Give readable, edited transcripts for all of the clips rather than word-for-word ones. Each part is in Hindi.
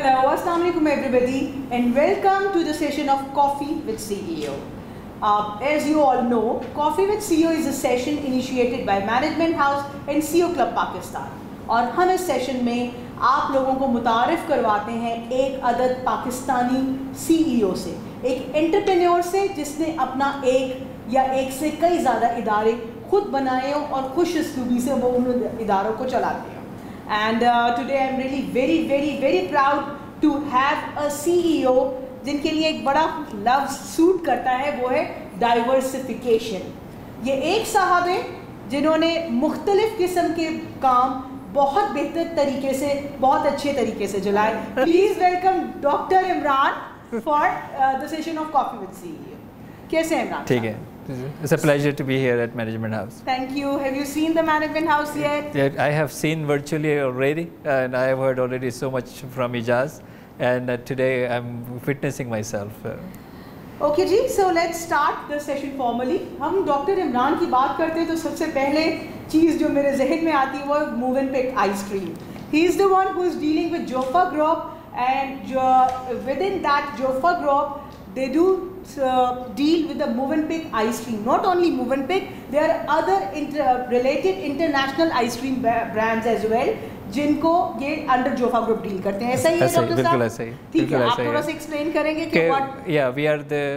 Hello, Assalamu alaikum everybody, and welcome to the session of Coffee with CEO. As you all know, Coffee with CEO is a session initiated by Management House and CEO Club Pakistan. और हम इस सेशन में आप लोगों को मुतारिफ़ करवाते हैं एक अदद पाकिस्तानी CEO से, एक एंटरप्रेन्योर से जिसने अपना एक या एक से कई ज़्यादा इदारे खुद बनाए हों और खुश उसलूबी से वो उन इदारों को चलाते हैं. And today I'm really very proud to have a CEO जिनके लिए एक बड़ा लफ्ज़ सूट करता है, वो है डाइवर्सिफिकेशन. ये एक साहब हैं जिन्होंने मुख्तलिफ़ किस्म के काम बहुत बेहतर तरीके से, बहुत अच्छे तरीके से चलाए. Please welcome doctor Imran for the session of coffee with CEO. कैसे हैं इमरान? ठीक है. It's a pleasure to be here at Management House. Thank you. Have you seen the Management House yet? Yeah, I have seen virtually already, and I have heard already so much from Ijaz, and today I'm witnessing myself. Okay जी, so let's start the session formally. हम डॉक्टर इमरान की बात करते हैं तो सबसे पहले चीज़ जो मेरे जहन में आती है वो है Move and Pick ice cream. He is the one who is dealing with Jofa Grroup, and within that Jofa Grroup, they do deal with the Move and Pick ice cream. Not only Move and Pick, there are other related international ice cream brands as well, जिनको ये अंडर जोफा ग्रुप डील करते हैं. ऐसा ही है डॉक्टर साहब? बिल्कुल ऐसा ही. ठीक है, आप थोड़ा सा एक्सप्लेन करेंगे कि व्हाट? या वी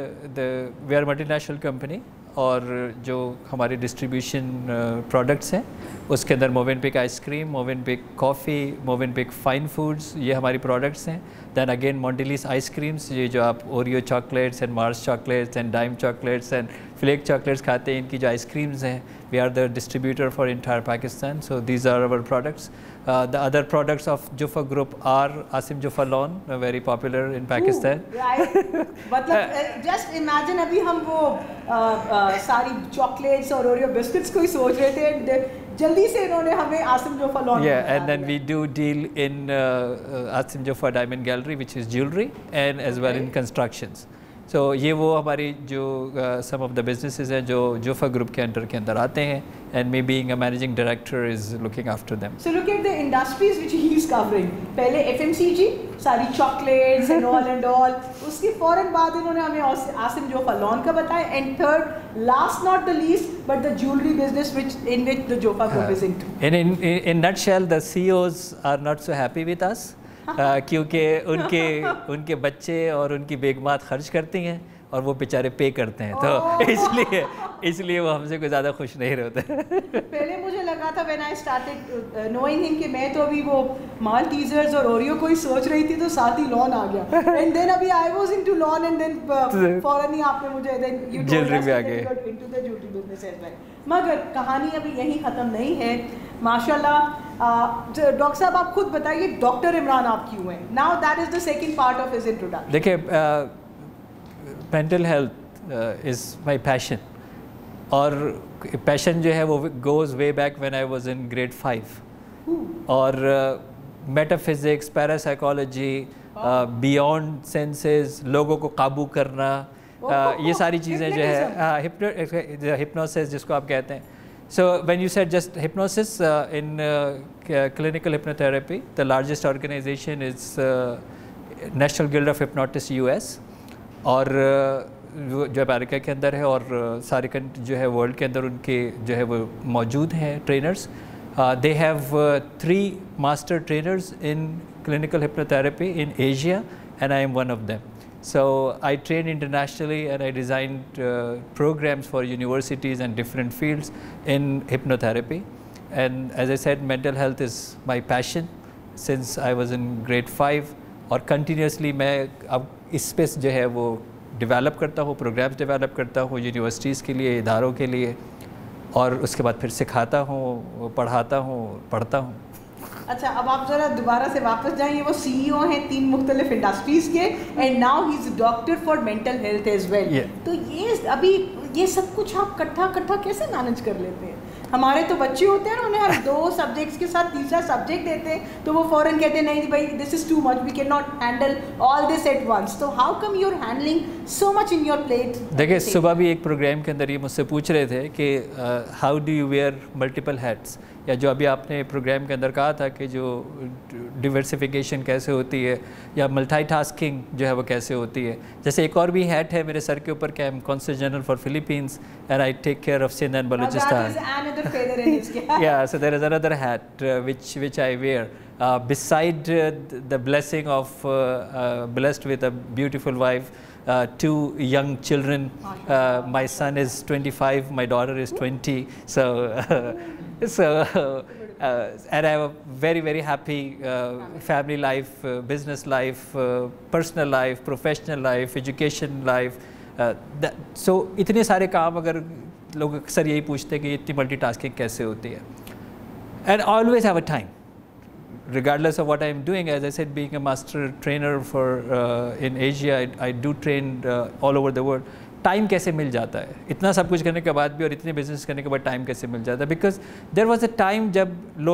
आर मल्टीनेशनल कंपनी, और जो हमारी डिस्ट्रीब्यूशन प्रोडक्ट्स हैं उसके अंदर move and pick ice cream, move and pick coffee, move and pick fine foods, ये हमारी प्रोडक्ट्स हैं. दैन अगेन मॉन्डिलीज आइसक्रीम्स, ये जो आप Oreo chocolates and Mars chocolates and Dime chocolates and Flake chocolates खाते हैं, इनकी जो आइसक्रीम्स हैं, we are the distributor for entire Pakistan. So these are our products. The other products of Jofa Group are Asim Jofa Lawn, very popular in Pakistan. Right. मतलब just imagine अभी हम वो सारी chocolates और Oreo biscuits को ही सोच रहे थे, जल्दी से इन्होंने हमें Asim Jofa lawn. Yeah, and then we do deal in Asim Jofa Diamond Gallery, which is jewelry, and as well in constructions. So ये वो हमारी जो some of the businesses हैं जो जोफा ग्रुप के अंदर आते हैं, and me being a managing director is looking after them. So look at the industries which he is covering. पहले FMCG, सारी chocolates and all. उसके फ़ौरन बाद इन्होंने हमें आसिम जोफा लॉन का बताया, and third, last not the least, but the jewelry business in which the Jofa Group is into. In nutshell, the CEOs are not so happy with us. क्योंकि उनके बच्चे और उनकी बेगमात खर्च करती हैं और वो बेचारे पे करते हैं, तो इसलिए वो हमसे कोई ज़्यादा खुश नहीं रहते. पहले मुझे लगा था when I started knowing him कि मैं तो अभी वो माल्टीजर्स और ओरियो को ही सोच रही थी, तो साथ ही लॉन आ गया. एंड देन अभी I was into lawn, and then फौरन ही आपने मुझे देन यू ज्वेलरी में आ गए into the jewellery business as well. मगर कहानी अभी यहीं ख़त्म नहीं है माशाल्लाह. डॉक्टर साहब आप खुद बताइए डॉक्टर इमरान आप क्यों हैं? Now that is the second part of his introduction. देखिए, mental health is my passion, और पैशन जो है वो goes way back when I was in grade 5. और मेटाफिज़िक्स, पैरासाइकोलॉजी, बियॉन्ड सेंसेस, लोगों को काबू करना, ये सारी चीज़ें जो है हिप्नोसिस जिसको आप कहते हैं. So when you said just hypnosis, in clinical hypnotherapy, the largest organization is National Guild of Hypnotists US, और जो अमेरिका के अंदर है और सारे जो है वर्ल्ड के अंदर उनके जो है वो मौजूद हैं trainers. They have 3 master trainers in clinical hypnotherapy in Asia, and I am one of them. So I train internationally, and I designed programs for universities and different fields in hypnotherapy. And as I said, mental health is my passion since I was in grade 5, और continuously मैं अब इस पे जो है वो develop करता हूँ, programs develop करता हूँ universities के लिए, इदारों के लिए, और उसके बाद फिर सिखाता हूँ, पढ़ाता हूँ, पढ़ता हूँ. अच्छा, अब आप ज़रा दोबारा से वापस जाएंगे. वो CEO हैं 3 मुख्तलिफ इंडस्ट्रीज़ के, and now he is doctor for mental health as well. तो ये अभी ये सब कुछ आप कट्ठा कैसे मैनेज कर लेते हैं? हमारे तो बच्चे होते हैं, उन्हें हम 2 सब्जेक्ट्स के साथ तीसरा सब्जेक्ट देते हैं तो वो फ़ौरन कहते हैं नहीं भाई this is too much, we can not handle all this at once. तो how come you are handling so much in your plate? देखिए, सुबह भी एक प्रोग्राम के अंदर ये मुझसे पूछ रहे थे कि how do you wear multiple hats, या जो अभी आपने प्रोग्राम के अंदर कहा था कि जो डिवर्सिफिकेशन कैसे होती है या मल्टीटास्किंग जो है वो कैसे होती है। जैसे एक और भी हैट है मेरे सर के ऊपर कि I am consul general for Philippines and I take care of Sindh and Balochistan. Yeah, so there is another hat which I wear. Beside the blessing of blessed with a beautiful wife, 2 young children. My son is 25, my daughter is 20. So, and I have a very happy family life, business life, personal life, professional life, education life. So इतने सारे काम अगर लोग अक्सर यही पूछते हैं कि इतनी मल्टीटास्किंग कैसे होती है। And always have a time, regardless of what I am doing. As I said, being a master trainer for in Asia, I do train all over the world. Time कैसे मिल जाता है इतना सब कुछ करने के बाद भी, और इतने बिजनेस करने के बाद टाइम कैसे मिल जाता है? Because there was a time जब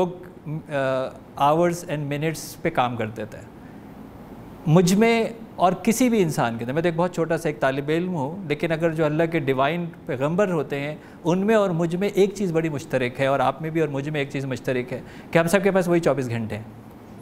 लोग आवर्स एंड मिनट्स पे काम करते थे। मुझ में और किसी भी इंसान के अंदर, मैं तो एक बहुत छोटा सा एक तालिब इल्म हूँ, लेकिन अगर जो अल्लाह के डिवाइन पैगंबर होते हैं उनमें और मुझ में एक चीज़ बड़ी मुश्तरक है, और आप में भी और मुझ में एक चीज़ मुश्तरक है कि हम सब के पास वही 24 घंटे हैं।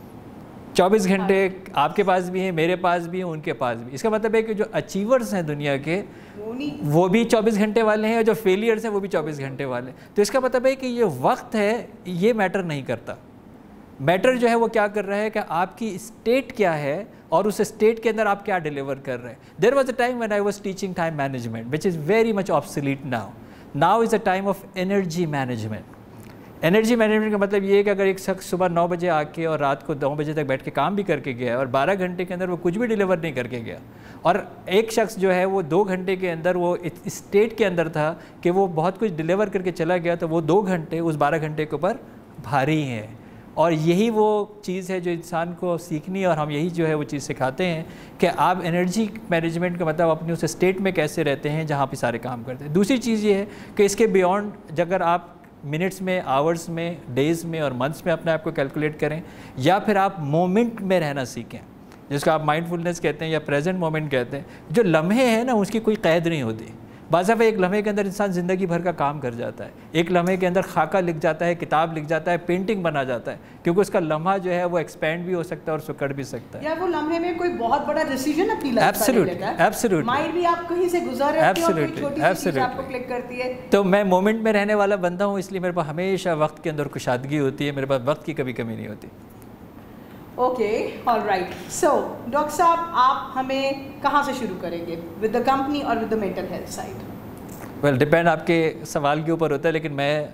24 घंटे आपके पास भी हैं, मेरे पास भी हैं, उनके पास भी। इसका मतलब है कि जो अचीवर्स हैं दुनिया के वो भी 24 घंटे वाले हैं, और जो फेलियर्स हैं वो भी 24 घंटे वाले हैं। तो इसका मतलब है कि ये वक्त है ये मैटर नहीं करता। मैटर जो है वो क्या कर रहा है कि आपकी स्टेट क्या है और उस स्टेट के अंदर आप क्या डिलीवर कर रहे हैं। There was a time when I was teaching time management which is very much obsolete now is a time of energy management. Energy management का मतलब ये है कि अगर एक शख्स सुबह 9 बजे आके और रात को 9 बजे तक बैठ के काम भी करके गया और 12 घंटे के अंदर वो कुछ भी डिलीवर नहीं करके गया, और एक शख्स जो है वो 2 घंटे के अंदर वो इस स्टेट के अंदर था कि वो बहुत कुछ डिलीवर करके चला गया, तो वो 2 घंटे उस 12 घंटे के ऊपर भारी हैं। और यही वो चीज़ है जो इंसान को सीखनी है, और हम यही जो है वो चीज़ सिखाते हैं कि आप एनर्जी मैनेजमेंट का मतलब अपने उस स्टेट में कैसे रहते हैं जहाँ पे सारे काम करते हैं। दूसरी चीज़ ये है कि इसके बियॉन्ड अगर आप मिनट्स में, आवर्स में, डेज़ में और मंथ्स में अपने आप को कैलकुलेट करें, या फिर आप मोमेंट में रहना सीखें, जिसको आप माइंडफुलनेस कहते हैं या प्रेजेंट मोमेंट कहते हैं। जो लम्हे हैं ना उसकी कोई कैद नहीं होती। बाज़ दफ़ा एक लम्हे के अंदर इंसान ज़िंदगी भर का काम कर जाता है, एक लम्हे के अंदर खाका लिख जाता है, किताब लिख जाता है, पेंटिंग बना जाता है, क्योंकि उसका लम्हा जो है वो एक्सपेंड भी हो सकता है और सुकड़ भी सकता है। या वो लम्हे में कोई बहुत बड़ा डिसीजन अपनी लाइफ का ले लेता है। एब्सोल्युटली माइंड भी आप कहीं से गुजर रहे हो, कोई छोटी सी चीज़ आपको क्लिक करती है। तो मैं मोमेंट में रहने वाला बंदा हूँ, इसलिए मेरे पास हमेशा वक्त के अंदर कुशादगी होती है, मेरे पास वक्त की कभी कमी नहीं होती। Okay, alright. सो डॉक्टर साहब, आप हमें कहाँ से शुरू करेंगे, विद द कंपनी और with the mental health side? Well depend आपके सवाल के ऊपर होता है, लेकिन मैं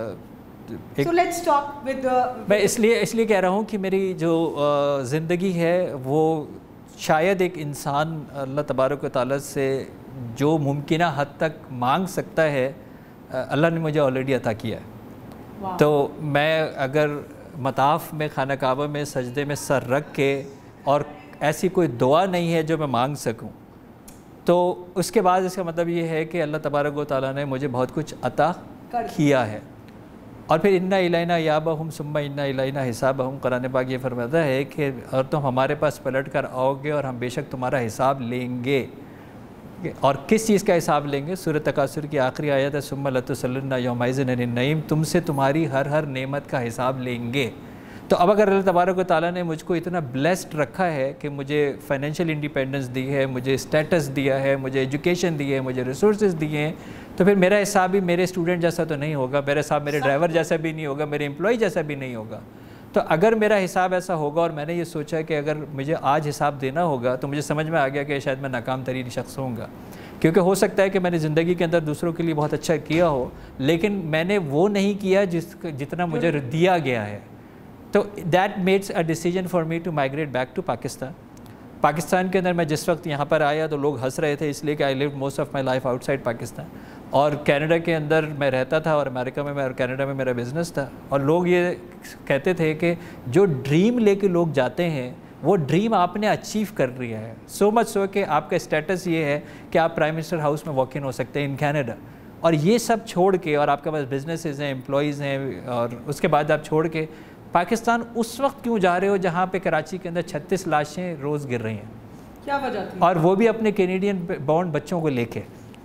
So let's talk with मैं इसलिए कह रहा हूँ कि मेरी जो ज़िंदगी है वो शायद एक इंसान अल्लाह तबारक व तआला से जो मुमकिना हद तक मांग सकता है अल्लाह ने मुझे ऑलरेडी अता किया है। तो मैं अगर मताफ़ में खाना काबा में सजदे में सर रख के, और ऐसी कोई दुआ नहीं है जो मैं मांग सकूं, तो उसके बाद इसका मतलब ये है कि अल्लाह तबारक व तआला ने मुझे बहुत कुछ अता किया है। और फिर इन्ना इलाइना याबहुम सुम्मा इन्ना इलाइना हिसाबहुम, कुरान पाक ये फरमाता है कि और तुम हमारे पास पलट कर आओगे और हम बेशक तुम्हारा हिसाब लेंगे। और किस चीज़ का हिसाब लेंगे? सूरह तकासुर की आखिरी आयत है, सुम्मा लतुसअलुन्ना यौमइज़िन अनिन नईम, तुमसे तुम्हारी हर नेमत का हिसाब लेंगे। तो अब अगर अल्लाह तबारक व तआला ने मुझको इतना ब्लेस्ड रखा है कि मुझे फाइनेंशियल इंडिपेंडेंस दी है, मुझे स्टेटस दिया है, मुझे एजुकेशन दी है, मुझे रिसोर्सेज दिए हैं, तो फिर मेरा हिसाब भी मेरे स्टूडेंट जैसा तो नहीं होगा, मेरा हिसाब मेरे ड्राइवर जैसा भी नहीं होगा, मेरे एम्प्लॉय जैसा भी नहीं होगा। तो अगर मेरा हिसाब ऐसा होगा, और मैंने ये सोचा कि अगर मुझे आज हिसाब देना होगा, तो मुझे समझ में आ गया कि शायद मैं नाकाम तरीन शख्स होऊंगा, क्योंकि हो सकता है कि मैंने ज़िंदगी के अंदर दूसरों के लिए बहुत अच्छा किया हो, लेकिन मैंने वो नहीं किया जितना मुझे दिया गया है। तो that makes a decision for me to migrate back to Pakistan. Pakistan के अंदर मैं जिस वक्त यहाँ पर आया तो लोग हंस रहे थे, इसलिए कि I lived most of my life outside Pakistan, और कनाडा के अंदर मैं रहता था, और अमेरिका में और कनाडा में मेरा बिज़नेस था। और लोग ये कहते थे कि जो ड्रीम लेके लोग जाते हैं वो ड्रीम आपने अचीव कर लिया है, सो मच सो कि आपका स्टेटस ये है कि आप प्राइम मिनिस्टर हाउस में वॉक इन हो सकते हैं इन कनाडा। और ये सब छोड़ के, और आपके पास बिजनेसेस हैं, एम्प्लॉयज़ हैं, और उसके बाद आप छोड़ के पाकिस्तान उस वक्त क्यों जा रहे हो जहाँ पे कराची के अंदर 36 लाशें रोज़ गिर रही हैं? क्या वजह थी? और वो भी अपने कैनेडियन बॉन्ड बच्चों को लेके।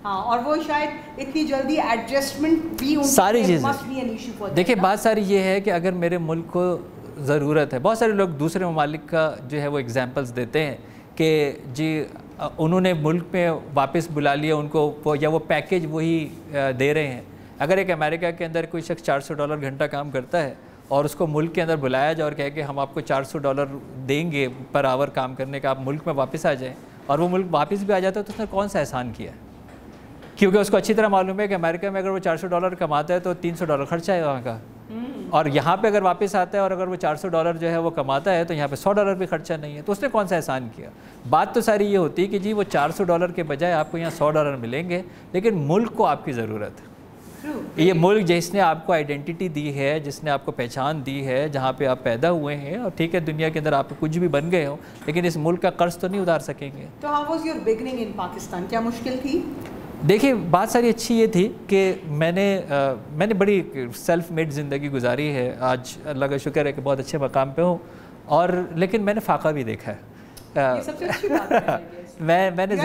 हाँ, और वो शायद इतनी जल्दी एडजस्टमेंट भी सारी चीज़ें। देखिए बात सारी ये है कि अगर मेरे मुल्क को ज़रूरत है, बहुत सारे लोग दूसरे ममालिक का जो है वो एग्जांपल्स देते हैं कि जी उन्होंने मुल्क में वापस बुला लिया उनको, या वो पैकेज वही दे रहे हैं। अगर एक अमेरिका के अंदर कोई शख्स $400 घंटा काम करता है और उसको मुल्क के अंदर बुलाया जाए और कहे कि हम आपको $400 देंगे पर आवर काम करने का, आप मुल्क में वापस आ जाएं, और वो मुल्क वापस भी आ जाता है, तो उसने कौन सा एहसान किया? क्योंकि उसको अच्छी तरह मालूम है कि अमेरिका में अगर वो $400 कमाता है तो $300 खर्चा है वहाँ का, और यहाँ पे अगर वापस आता है और अगर वो $400 जो है वो कमाता है तो यहाँ पे $100 भी खर्चा नहीं है, तो उसने कौन सा एहसान किया? बात तो सारी ये होती है कि जी वो $400 के बजाय आपको यहाँ $100 मिलेंगे, लेकिन मुल्क को आपकी ज़रूरत है। ये मुल्क जिसने आपको आइडेंटिटी दी है, जिसने आपको पहचान दी है, जहाँ पे आप पैदा हुए हैं, और ठीक है दुनिया के अंदर आप कुछ भी बन गए हो, लेकिन इस मुल्क का कर्ज तो नहीं उतार सकेंगे। तो how was your beginning in Pakistan? क्या मुश्किल थी? देखिए बात सारी अच्छी ये थी कि मैंने बड़ी सेल्फ मेड ज़िंदगी गुजारी है। आज अल्लाह का शुक्र है कि बहुत अच्छे मकाम पे हूँ, और लेकिन मैंने फाका भी देखा है। ये सबसे अच्छी बात है। मैंने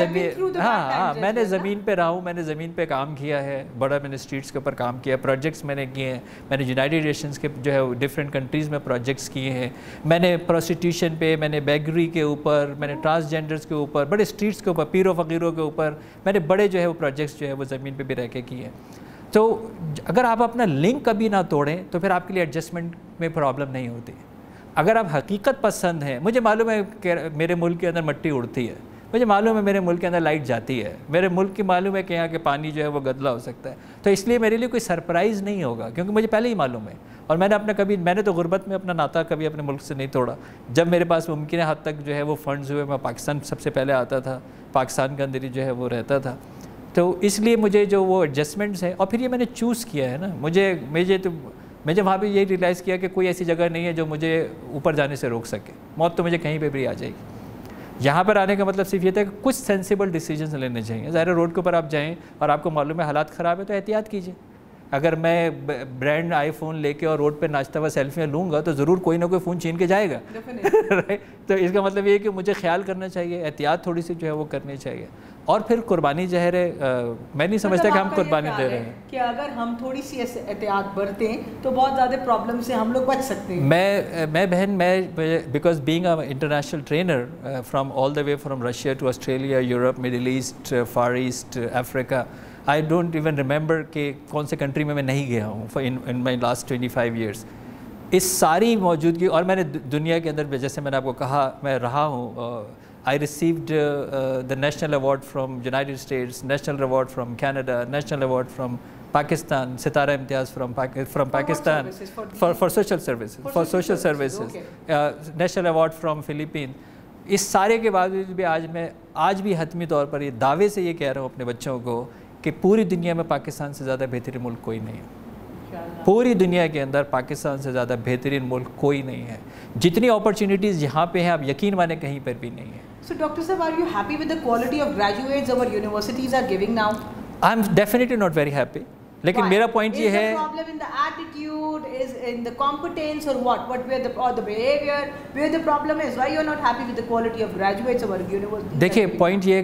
ज़मीन पे रहा हूँ, मैंने ज़मीन पे काम किया है, बड़ा मैंने स्ट्रीट्स के ऊपर काम किया है, प्रोजेक्ट्स मैंने किए हैं, मैंने यूनाइटेड नेशंस के जो है डिफरेंट कंट्रीज़ में प्रोजेक्ट्स किए हैं, मैंने प्रोस्टिट्यूशन पे, मैंने बेगरी के ऊपर, मैंने ट्रांसजेंडर्स के ऊपर, बड़े स्ट्रीट्स के ऊपर, पीरों फ़कीरों के ऊपर मैंने बड़े जो है वो प्रोजेक्ट्स जो है वो ज़मीन पर भी रह के किए हैं। तो अगर आप अपना लिंक कभी ना तोड़ें तो फिर आपके लिए एडजस्टमेंट में प्रॉब्लम नहीं होती। अगर आप हकीकत पसंद हैं, मुझे मालूम है कि मेरे मुल्क के अंदर मिट्टी उड़ती है, मुझे मालूम है मेरे मुल्क के अंदर लाइट जाती है, मेरे मुल्क की मालूम है कि यहाँ के पानी जो है वो गदला हो सकता है, तो इसलिए मेरे लिए कोई सरप्राइज़ नहीं होगा, क्योंकि मुझे पहले ही मालूम है। और मैंने तो गुर्बत में अपना नाता कभी अपने मुल्क से नहीं तोड़ा। जब मेरे पास मुमकिन हद तक जो है वो फंड्स हुए, मैं पाकिस्तान सबसे पहले आता था, पाकिस्तान के अंदर ही जो है वो रहता था। तो इसलिए मुझे जो वो एडजस्टमेंट्स हैं, और फिर ये मैंने चूज़ किया है ना, मुझे वहाँ पे ये रियलाइज़ किया कि कोई ऐसी जगह नहीं है जो मुझे ऊपर जाने से रोक सके। मौत तो मुझे कहीं पे भी आ जाएगी। यहाँ पर आने का मतलब सिर्फ ये था कि कुछ सेंसिबल डिसीजंस लेने चाहिए। ज़ाहिर रोड के ऊपर आप जाएं और आपको मालूम है हालात ख़राब है तो एहतियात कीजिए। अगर मैं ब्रांड आईफोन लेके और रोड पे नाचता हुआ सेल्फियाँ लूँगा तो ज़रूर कोई ना कोई फ़ोन छीन के जाएगा। राइट। तो इसका मतलब ये है कि मुझे ख्याल करना चाहिए, एहतियात थोड़ी सी जो है वो करनी चाहिए। और फिर कुर्बानी ज़हर है, मैं नहीं समझता कि हम कुर्बानी दे रहे हैं कि अगर हम थोड़ी सी एहतियात बरतें तो बहुत ज़्यादा प्रॉब्लम से हम लोग बच सकते हैं। मैं because being a international trainer from all the way from Russia to Australia, Europe, Middle East, Far East, Africa, I don't even remember कि कौन से कंट्री में मैं नहीं गया हूँ इन माई लास्ट 25 ईयर्स। इस सारी मौजूदगी, और मैंने दुनिया के अंदर जैसे मैंने आपको कहा मैं रहा हूँ, I received the national award from United States, national award from Canada, national award from Pakistan, Sitara-e-Imtiaz from Pakistan for social services, okay. national award from Philippines. इस सारे के बावजूद भी आज भी हतमी तौर पर ये दावे से ये कह रहा हूँ अपने बच्चों को कि पूरी दुनिया में पाकिस्तान से ज़्यादा बेहतरीन मुल्क कोई नहीं है। पूरी दुनिया के अंदर पाकिस्तान से ज़्यादा बेहतरीन मुल्क कोई नहीं है। जितनी अपॉर्चुनिटीज़ यहाँ पे हैं आप यकीन माने कहीं पर भी नहीं है। So Dr. Sir, are you happy with the quality of graduates our universities are giving now? I'm definitely not very happy. लेकिन मेरा पॉइंट ये है, is the problem in the attitude, is in the competence, or what or the behavior, where the problem is? Why you are not happy with the quality of graduates our universities? देखिए पॉइंट ये है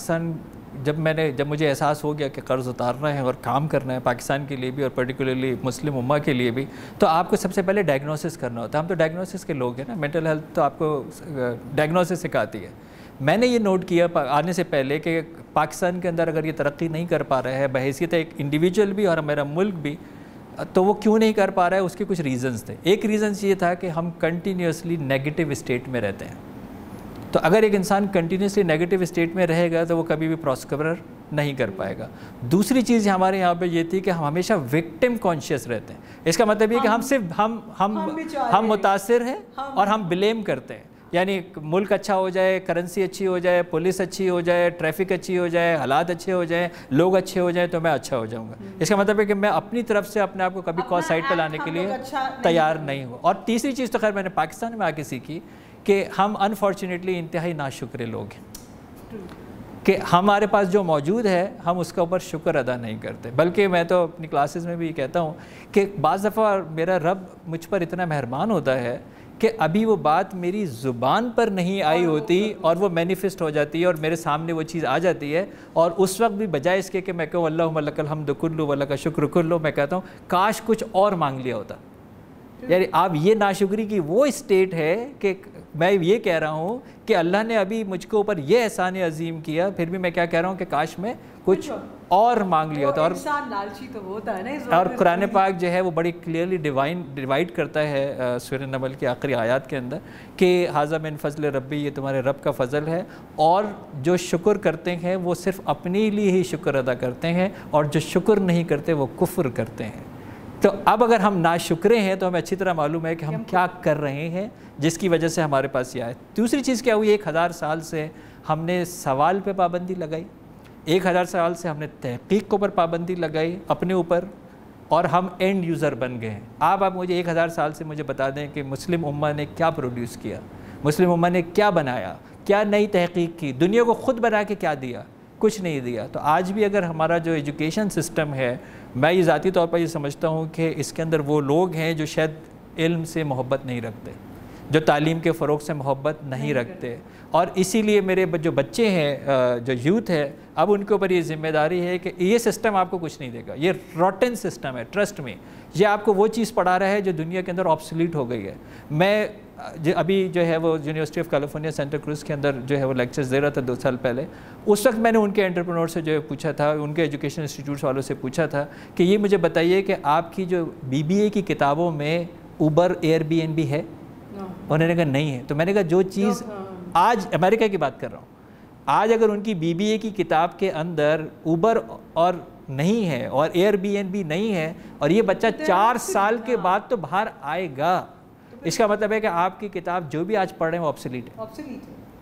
कि जब मुझे एहसास हो गया कि कर्ज़ उतारना है और काम करना है पाकिस्तान के लिए भी और पर्टिकुलरली मुस्लिम उम्मा के लिए भी, तो आपको सबसे पहले डायग्नोसिस करना होता है। हम तो डायग्नोसिस के लोग हैं ना, मेंटल हेल्थ तो आपको डायग्नोसिस सिखाती है। मैंने ये नोट किया आने से पहले कि पाकिस्तान के अंदर अगर ये तरक्की नहीं कर पा रहा है बहैसियत एक इंडिविजुअल भी और मेरा मुल्क भी, तो वो क्यों नहीं कर पा रहा है, उसके कुछ रीज़न्स थे। एक रीज़न्स ये था कि हम कंटिन्यूसली नेगेटिव स्टेट में रहते हैं। तो अगर एक इंसान कंटिन्यूसली नेगेटिव स्टेट में रहेगा तो वो कभी भी प्रॉस्पर नहीं कर पाएगा। दूसरी चीज़ हमारे यहाँ पे ये थी कि हम हमेशा विक्टिम कॉन्शियस रहते हैं। इसका मतलब ये कि हम सिर्फ हम मुतासिर हैं और हम ब्लेम करते हैं। यानी मुल्क अच्छा हो जाए, करेंसी अच्छी हो जाए, पुलिस अच्छी हो जाए, ट्रैफिक अच्छी हो जाए, हालात अच्छे हो जाए, लोग अच्छे हो जाए तो मैं अच्छा हो जाऊंगा। इसका मतलब है कि मैं अपनी तरफ से अपने आप को कभी कॉस्ट साइड पर लाने के लिए तैयार नहीं हूँ। और तीसरी चीज़ तो खैर मैंने पाकिस्तान में आके सीखी कि हम अनफॉर्चुनेटली इंतहाई नाशुक्र लोग हैं कि हमारे पास जो मौजूद है हम उसका ऊपर शुक्र अदा नहीं करते। बल्कि मैं तो अपनी क्लासेस में भी कहता हूँ कि बाज़ दफ़ा मेरा रब मुझ पर इतना मेहरबान होता है कि अभी वो बात मेरी ज़ुबान पर नहीं आई होती और वो मैनिफेस्ट हो जाती है और मेरे सामने वो चीज़ आ जाती है, और उस वक्त भी बजाय इसके कि मैं कहूँ अल्लाहुम्मा लकल हम्दु कुल्लु व लका शुक्र कुल्लु, मैं कहता हूँ काश कुछ और मांग लिया होता। यानी आप ये नाशुक्री की वो स्टेट है कि मैं ये कह रहा हूँ कि अल्लाह ने अभी मुझको ऊपर ये एहसान अजीम किया, फिर भी मैं क्या कह रहा हूँ कि काश मैं कुछ और मांग लिया होता। और इंसान लालची तो होता है ना। और कुरान पाक जो है वो बड़ी क्लियरली डिवाइड करता है सूरह नमल की आखिरी आयत के अंदर कि हाज़ा मिन फज़ल रब्बी, ये तुम्हारे रब का फ़ज़ल है, और जो शुक्र करते हैं वो सिर्फ़ अपने लिए ही शुक्र अदा करते हैं, और जो शुक्र नहीं करते वो कुफ्र करते हैं। तो अब अगर हम नाशुक्रे हैं तो हमें अच्छी तरह मालूम है कि हम क्या कर रहे हैं जिसकी वजह से हमारे पास ये आए। दूसरी चीज़ क्या हुई, 1000 साल से हमने सवाल पे पाबंदी लगाई, 1000 साल से हमने तहकीक के ऊपर पाबंदी लगाई अपने ऊपर, और हम एंड यूज़र बन गए हैं। आप मुझे 1000 साल से मुझे बता दें कि मुस्लिम उम्मा ने क्या प्रोड्यूस किया, मुस्लिम उम्मा ने क्या बनाया, क्या नई तहकीक की, दुनिया को ख़ुद बना के क्या दिया, कुछ नहीं दिया। तो आज भी अगर हमारा जो एजुकेशन सिस्टम है, मैं ये ज़ाती तौर पर ये समझता हूँ कि इसके अंदर वो लोग हैं जो शायद इल्म से मोहब्बत नहीं रखते, जो तालीम के फ़रोग़ से मोहब्बत नहीं रखते, और इसीलिए मेरे जो बच्चे हैं, जो यूथ है, अब उनके ऊपर ये ज़िम्मेदारी है कि ये सिस्टम आपको कुछ नहीं देगा, ये रॉटन सिस्टम है, ट्रस्ट में। ये आपको वो चीज़ पढ़ा रहा है जो दुनिया के अंदर ऑब्सोलीट हो गई है। मैं अभी जो है वो university of California Santa Cruz के अंदर जो है वो लेक्चर्स दे रहा था 2 साल पहले। उस वक्त मैंने उनके एंटरप्रेन्योर से जो है पूछा था, उनके एजुकेशन इंस्टीट्यूट्स वालों से पूछा था कि ये मुझे बताइए कि आपकी जो BBA की किताबों में ऊबर एयरबीएनबी है? उन्होंने कहा नहीं है। तो मैंने कहा जो चीज़ आज अमेरिका की बात कर रहा हूँ, आज अगर उनकी BBA की किताब के अंदर ऊबर और नहीं है और एयरबीएनबी नहीं है, और ये बच्चा 4 साल के बाद तो बाहर आएगा, इसका मतलब है कि आपकी किताब जो भी आज पढ़ रहे हैं वो ऑब्सोलीट है।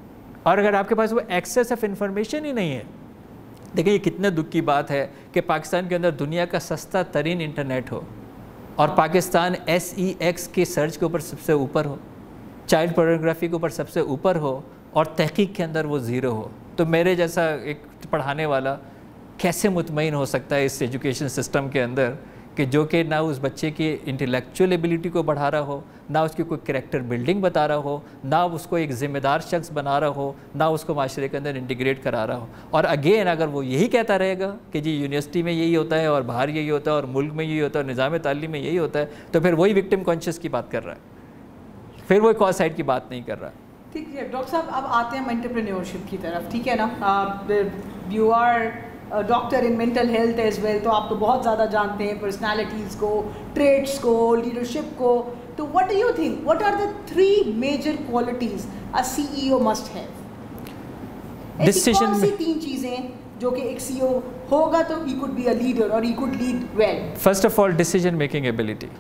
और अगर आपके पास वो एक्सेस ऑफ इंफॉर्मेशन ही नहीं है, देखिए ये कितने दुख की बात है कि पाकिस्तान के अंदर दुनिया का सस्ता तरीन इंटरनेट हो और पाकिस्तान SEX के सर्च के ऊपर सबसे ऊपर हो, चाइल्ड पोर्नोग्राफी के ऊपर सबसे ऊपर हो, और तहकीक के अंदर वो ज़ीरो हो। तो मेरे जैसा एक पढ़ाने वाला कैसे मुतमईन हो सकता है इस एजुकेशन सिस्टम के अंदर कि जो कि ना उस बच्चे की इंटेलेक्चुअल एबिलिटी को बढ़ा रहा हो, ना उसकी कोई कैरेक्टर बिल्डिंग बता रहा हो, ना उसको एक ज़िम्मेदार शख्स बना रहा हो, ना उसको माशरे के अंदर इंटीग्रेट करा रहा हो। और अगेन अगर वो यही कहता रहेगा कि जी यूनिवर्सिटी में यही होता है और बाहर यही होता है और मुल्क में यही होता है और निज़ाम तालीम में यही होता है, तो फिर वही विक्टिम कॉन्शियस की बात कर रहा है, फिर वो कॉज साइड की बात नहीं कर रहा। ठीक है डॉक्टर साहब, अब आते हैं एंटरप्रेन्योरशिप की तरफ, ठीक है ना। You are doctor in mental health as well, तो आप तो बहुत ज़्यादा जानते हैं पर्सनालिटीज़ को, ट्रेड्स को, लीडरशिप को। तो what do you think, what are the 3 major qualities a CEO must have? ऐसी कौन सी 3 चीज़ें जो कि एक CEO होगा तो he could be a leader और he could lead well? First of all decision making ability,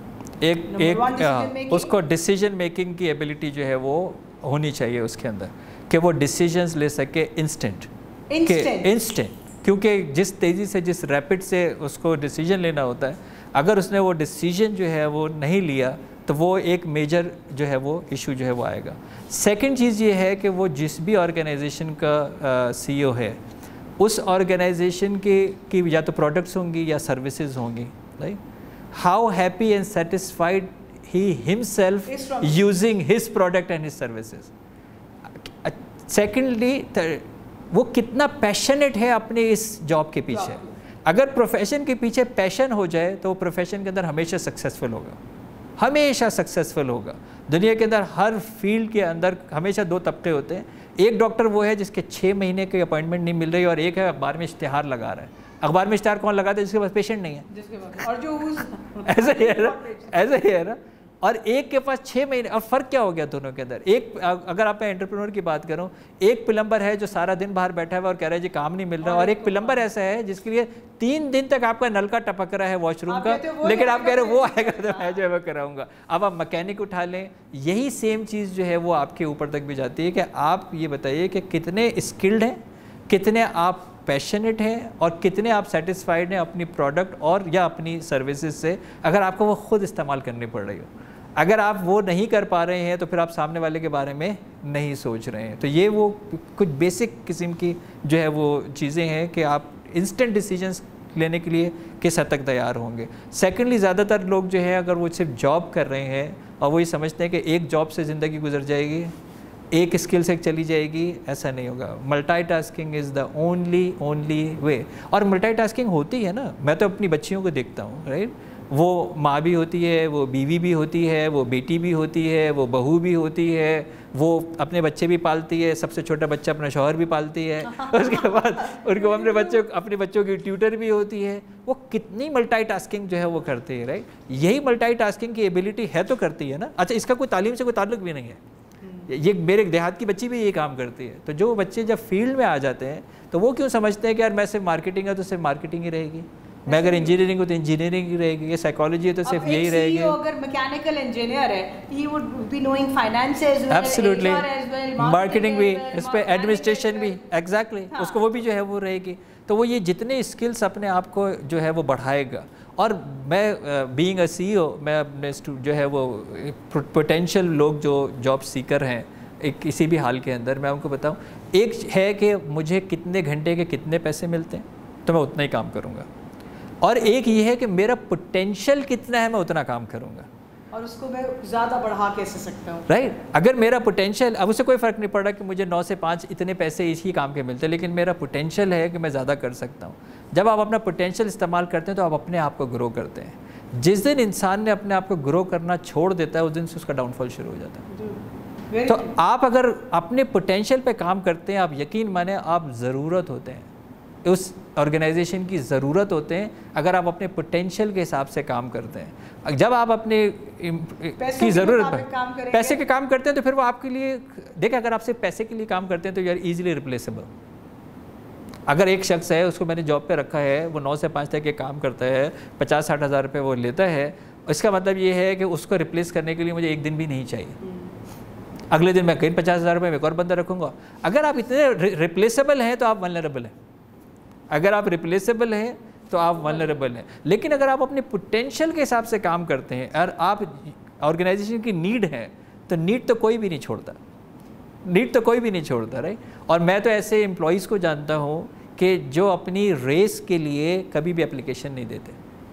उसको डिसीजन मेकिंग की एबिलिटी जो है वो होनी चाहिए उसके अंदर, कि वो डिसीजंस ले सके इंस्टेंट, क्योंकि जिस तेज़ी से, जिस रैपिड से उसको डिसीजन लेना होता है, अगर उसने वो डिसीजन जो है वो नहीं लिया तो वो एक मेजर जो है वो इशू जो है वो आएगा। सेकंड चीज़ ये है कि वो जिस भी ऑर्गेनाइजेशन का CEO है, उस ऑर्गेनाइजेशन की या तो प्रोडक्ट्स होंगी या सर्विसेज होंगी, right, how happy and satisfied he himself using his product and his services. Secondly वो कितना पैशनेट है अपने इस जॉब के पीछे। अगर प्रोफेशन के पीछे पैशन हो जाए तो वो प्रोफेशन के अंदर हमेशा सक्सेसफुल होगा, हमेशा सक्सेसफुल होगा। दुनिया के अंदर हर फील्ड के अंदर हमेशा 2 तबके होते हैं। एक डॉक्टर वो है जिसके 6 महीने की अपॉइंटमेंट नहीं मिल रही, और एक है अखबार में इश्तिहार लगा रहा है। अखबार में इश्तिहार कौन लगाता है? जिसके पास पेशेंट नहीं है, और जो ऐसा ही है ना। और एक के पास 6 महीने। अब फ़र्क क्या हो गया दोनों के अंदर? एक, अगर आप एंटरप्रेन्योर की बात करूं, एक प्लम्बर है जो सारा दिन बाहर बैठा हुआ और कह रहा है जी काम नहीं मिल रहा, और एक प्लम्बर ऐसा है जिसके लिए 3 दिन तक आपका नल का टपक रहा है वॉशरूम का, लेकिन आप कह रहे हो वो आएगा तो मैं जो है वो कराऊंगा। अब आप मैकेनिक उठा लें, यही सेम चीज़ जो है वो आपके ऊपर तक भी जाती है कि आप ये बताइए कि कितने स्किल्ड हैं, कितने आप पैशनेट हैं, और कितने आप सेटिस्फाइड हैं अपनी प्रोडक्ट और या अपनी सर्विसेज से, अगर आपको वो खुद इस्तेमाल करनी पड़ रही हो। अगर आप वो नहीं कर पा रहे हैं तो फिर आप सामने वाले के बारे में नहीं सोच रहे हैं। तो ये वो कुछ बेसिक किस्म की जो है वो चीज़ें हैं कि आप इंस्टेंट डिसीजंस लेने के लिए किस हद तक तैयार होंगे। सेकेंडली, ज़्यादातर लोग जो है अगर वो सिर्फ जॉब कर रहे हैं और वो ये समझते हैं कि एक जॉब से ज़िंदगी गुजर जाएगी, एक स्किल से चली जाएगी, ऐसा नहीं होगा। Multitasking is the only way. और मल्टीटास्किंग होती है ना, मैं तो अपनी बच्चियों को देखता हूँ, राइट, वो माँ भी होती है, वो बीवी भी होती है, वो बेटी भी होती है, वो बहू भी होती है, वो अपने बच्चे भी पालती है, सबसे छोटा बच्चा अपना शौहर भी पालती है, उसके बाद उनको अपने बच्चों की ट्यूटर भी होती है। वो कितनी मल्टीटास्किंग जो है वो करती है, राइट। यही मल्टीटास्किंग की एबिलिटी है तो करती है ना। अच्छा, इसका कोई तालीम से कोई ताल्लुक भी नहीं है, ये मेरे देहात की बच्ची भी ये काम करती है। तो जो बच्चे जब फील्ड में आ जाते हैं तो वो क्यों समझते हैं कि यार मैं सिर्फ मार्केटिंग है तो सिर्फ मार्केटिंग ही रहेगी, मैं अगर इंजीनियरिंग हो तो इंजीनियरिंग ही रहेगी, ये साइकोलॉजी है तो सिर्फ यही रहेगी। अगर मैकेनिकल इंजीनियर है, he would be knowing finance as well, absolutely, HR as well, marketing भी, well, इस पे एडमिनिस्ट्रेशन भी, एग्जैक्टली, उसको वो भी जो है वो रहेगी। तो वो ये जितने स्किल्स अपने आप को जो है वो बढ़ाएगा। और मैं बीइंग अ CEO, मैं अपने जो है वो पोटेंशियल लोग जो जॉब सीकर हैं एक किसी भी हाल के अंदर, मैं उनको बताऊं, एक है कि मुझे कितने घंटे के कितने पैसे मिलते हैं तो मैं उतना ही काम करूँगा, और एक ये है कि मेरा पोटेंशियल कितना है मैं उतना काम करूँगा, और उसको मैं ज़्यादा बढ़ा कैसे सकता हूँ, राइट। अगर मेरा पोटेंशियल, अब उससे कोई फ़र्क नहीं पड़ रहा कि मुझे 9 से 5 इतने पैसे इसी काम के मिलते हैं, लेकिन मेरा पोटेंशियल है कि मैं ज़्यादा कर सकता हूँ। जब आप अपना पोटेंशियल इस्तेमाल करते हैं तो आप अपने आप को ग्रो करते हैं। जिस दिन इंसान ने अपने आप को ग्रो करना छोड़ देता है उस दिन से उसका डाउनफॉल शुरू हो जाता है। तो आप अगर अपने पोटेंशियल पे काम करते हैं, आप यकीन माने आप ज़रूरत होते हैं, उस ऑर्गेनाइजेशन की ज़रूरत होते हैं अगर आप अपने पोटेंशियल के हिसाब से काम करते हैं। जब आप अपने की ज़रूरत पर पैसे के काम करते हैं तो फिर वो आपके लिए, देखिए, अगर आप सिर्फ पैसे के लिए काम करते हैं तो यू आर ईजिली रिप्लेसेबल। अगर एक शख्स है, उसको मैंने जॉब पे रखा है, वो 9 से 5 तक के काम करता है, 50-60 हज़ार रुपये वो लेता है, इसका मतलब ये है कि उसको रिप्लेस करने के लिए मुझे एक दिन भी नहीं चाहिए। अगले दिन मैं कहीं 50 हज़ार रुपये में एक और बंदा रखूँगा। अगर आप इतने रिप्लेसेबल हैं तो आप वल्नरेबल हैं। अगर आप रिप्लेसेबल हैं तो आप वल्नरेबल हैं। लेकिन अगर आप अपने पोटेंशियल के हिसाब से काम करते हैं और आप ऑर्गेनाइजेशन की नीड है तो नीड तो कोई भी नहीं छोड़ता, नीड तो कोई भी नहीं छोड़ता, राइट। और मैं तो ऐसे एम्प्लॉयज़ को जानता हूँ कि जो अपनी रेस के लिए कभी भी एप्लीकेशन नहीं देते,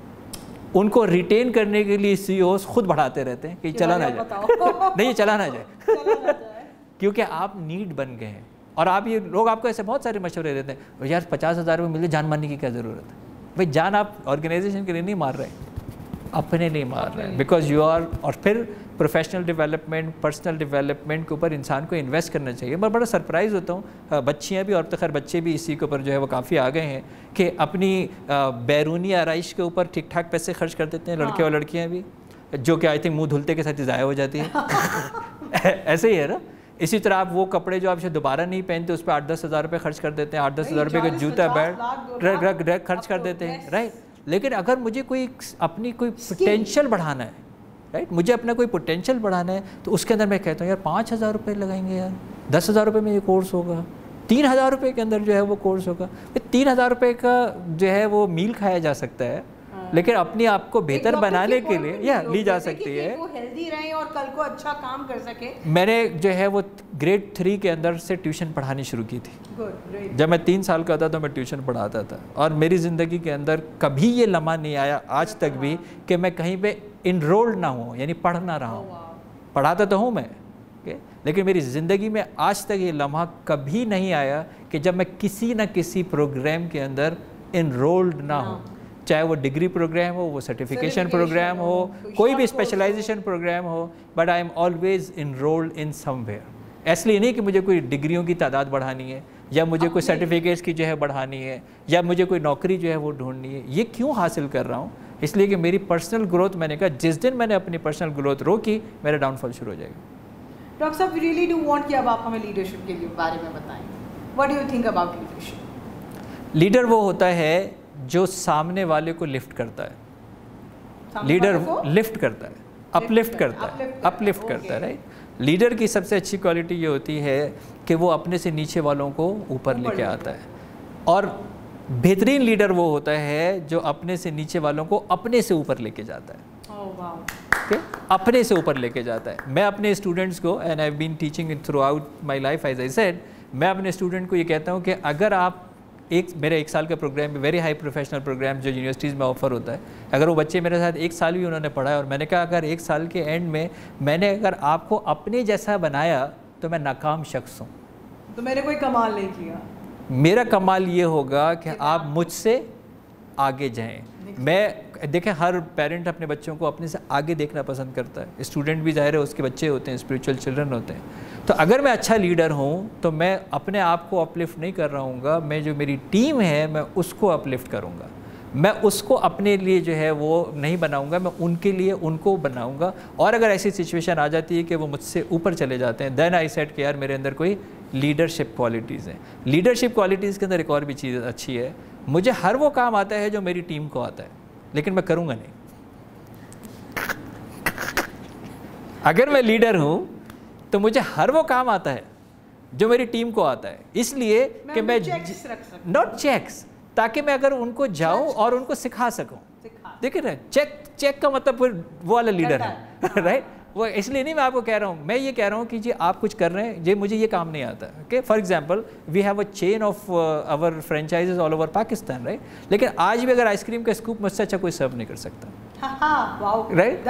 उनको रिटेन करने के लिए CEOs खुद बढ़ाते रहते हैं कि चला ना जाए नहीं, चला ना जाए क्योंकि आप नीड बन गए हैं। और आप ये लोग आपको ऐसे बहुत सारे मशवरे देते हैं, यार 50 हज़ार रुपये मिले, जान मारने की क्या ज़रूरत है। भाई जान आप ऑर्गेनाइजेशन के लिए नहीं मार रहे, अपने नहीं मार रहे हैं, बिकॉज यू आर। और फिर प्रोफेशनल डेवलपमेंट, पर्सनल डेवलपमेंट के ऊपर इंसान को इन्वेस्ट करना चाहिए। मैं बड़ा सरप्राइज़ होता हूँ, बच्चियाँ भी और तो खैर बच्चे भी इसी के ऊपर जो है वो काफ़ी आ गए हैं कि अपनी बैरूनी आराइश के ऊपर ठीक ठाक पैसे खर्च कर देते हैं, लड़के और लड़कियाँ भी, जो कि आई थिंक मुँह धुलते के साथ ही ज़ाया हो जाती है ऐसे ही है ना। इसी तरह आप वो कपड़े जो आप दोबारा नहीं पहनते उस पर 8-10 हज़ार रुपये खर्च कर देते हैं, 8-10 हज़ार रुपये का जूता बैग खर्च कर देते हैं, राइट। लेकिन अगर मुझे कोई अपनी कोई पोटेंशियल बढ़ाना है, राइट, मुझे अपना कोई पोटेंशियल बढ़ाना है तो उसके अंदर मैं कहता हूँ यार 5,000 रुपये लगाएंगे, यार 10,000 रुपये में ये कोर्स होगा, 3,000 रुपये के अंदर जो है वो कोर्स होगा। 3,000 रुपये का जो है वो मील खाया जा सकता है, लेकिन अपने आप को बेहतर बनाने के लिए या ली जा सकती है, वो हेल्दी रहे और कल को अच्छा काम कर सके। मैंने जो है वो ग्रेड 3 के अंदर से ट्यूशन पढ़ानी शुरू की थी। जब मैं 3 साल का था तो मैं ट्यूशन पढ़ाता था, और मेरी ज़िंदगी के अंदर कभी ये लम्हा नहीं आया आज तक भी कि मैं कहीं पे इनरोल्ड ना हूँ, यानी पढ़ ना रहा हूँ। पढ़ाता तो हूँ मैं, लेकिन मेरी ज़िंदगी में आज तक ये लम्हा कभी नहीं आया कि जब मैं किसी न किसी प्रोग्राम के अंदर इनरोल्ड ना हूँ, चाहे वो डिग्री प्रोग्राम हो, वो सर्टिफिकेशन प्रोग्राम हो, कोई भी स्पेशलाइजेशन प्रोग्राम हो, but I am always enrolled in somewhere. इसलिए नहीं कि मुझे कोई डिग्रियों की तादाद बढ़ानी है, या मुझे कोई सर्टिफिकेट्स की जो है बढ़ानी है, या मुझे कोई नौकरी जो है वो ढूंढनी है। ये क्यों हासिल कर रहा हूँ? इसलिए कि मेरी पर्सनल ग्रोथ, मैंने कहा जिस दिन मैंने अपनी पर्सनल ग्रोथ रोकी, मेरा डाउनफॉल शुरू हो जाएगा। डॉक्टर साहब, वी रियली डू वांट कि अब आप हमें लीडरशिप के बारे में बताएं। What do you think about leadership? Leader वो होता है जो सामने वाले को लिफ्ट करता है। लीडर लिफ्ट करता है, अपलिफ्ट करता है, अपलिफ्ट करता है, राइट। लीडर की सबसे अच्छी क्वालिटी ये होती है कि वो अपने से नीचे वालों को ऊपर लेके आता है, और बेहतरीन लीडर वो होता है जो अपने से नीचे वालों को अपने से ऊपर लेके जाता है। अपने से ऊपर लेके जाता है। मैं अपने स्टूडेंट्स को, and I have been teaching it throughout my life, as I said, मैं अपने स्टूडेंट को ये कहता हूँ कि अगर आप मेरा 1 साल का program, very high professional program जो यूनिवर्सिटीज़ में ऑफर होता है, अगर वो बच्चे मेरे साथ 1 साल भी उन्होंने पढ़ा है और मैंने कहा अगर 1 साल के एंड में मैंने अगर आपको अपने जैसा बनाया तो मैं नाकाम शख्स हूँ, तो मैंने कोई कमाल नहीं किया। मेरा कमाल ये होगा कि आप मुझसे आगे जाएं। मैं देखें, हर पेरेंट अपने बच्चों को अपने से आगे देखना पसंद करता है। स्टूडेंट भी ज़ाहिर है उसके बच्चे होते हैं, स्पिरिचुअल चिल्ड्रन होते हैं। तो अगर मैं अच्छा लीडर हूँ तो मैं अपने आप को अपलिफ्ट नहीं कर रहा हूँ, मैं जो मेरी टीम है मैं उसको अपलिफ्ट करूँगा। मैं उसको अपने लिए जो है वो नहीं बनाऊँगा, मैं उनके लिए उनको बनाऊँगा। और अगर ऐसी सिचुएशन आ जाती है कि वो मुझसे ऊपर चले जाते हैं, देन आई सेड कि यार मेरे अंदर कोई लीडरशिप क्वालिटीज़ हैं। लीडरशिप क्वालिटीज़ के अंदर एक और भी चीज़ अच्छी है, मुझे हर वो काम आता है जो मेरी टीम को आता है, लेकिन मैं करूँगा नहीं। अगर मैं लीडर हूँ तो मुझे हर वो काम आता है जो मेरी टीम को आता है, इसलिए कि मैं नॉट चेक्स, ताकि मैं अगर उनको जाऊं और उनको सिखा सकूं। देखिए ना, चेक का मतलब फिर वो वाला लीडर है राइट। वो इसलिए नहीं मैं आपको कह रहा हूँ, मैं ये कह रहा हूँ कि जी आप कुछ कर रहे हैं, जी मुझे ये काम नहीं आता। Okay, for example we have a chain of our franchises all over Pakistan, right. लेकिन आज भी अगर आइसक्रीम का स्कूप मुझसे अच्छा कोई सर्व नहीं कर सकता, राइट,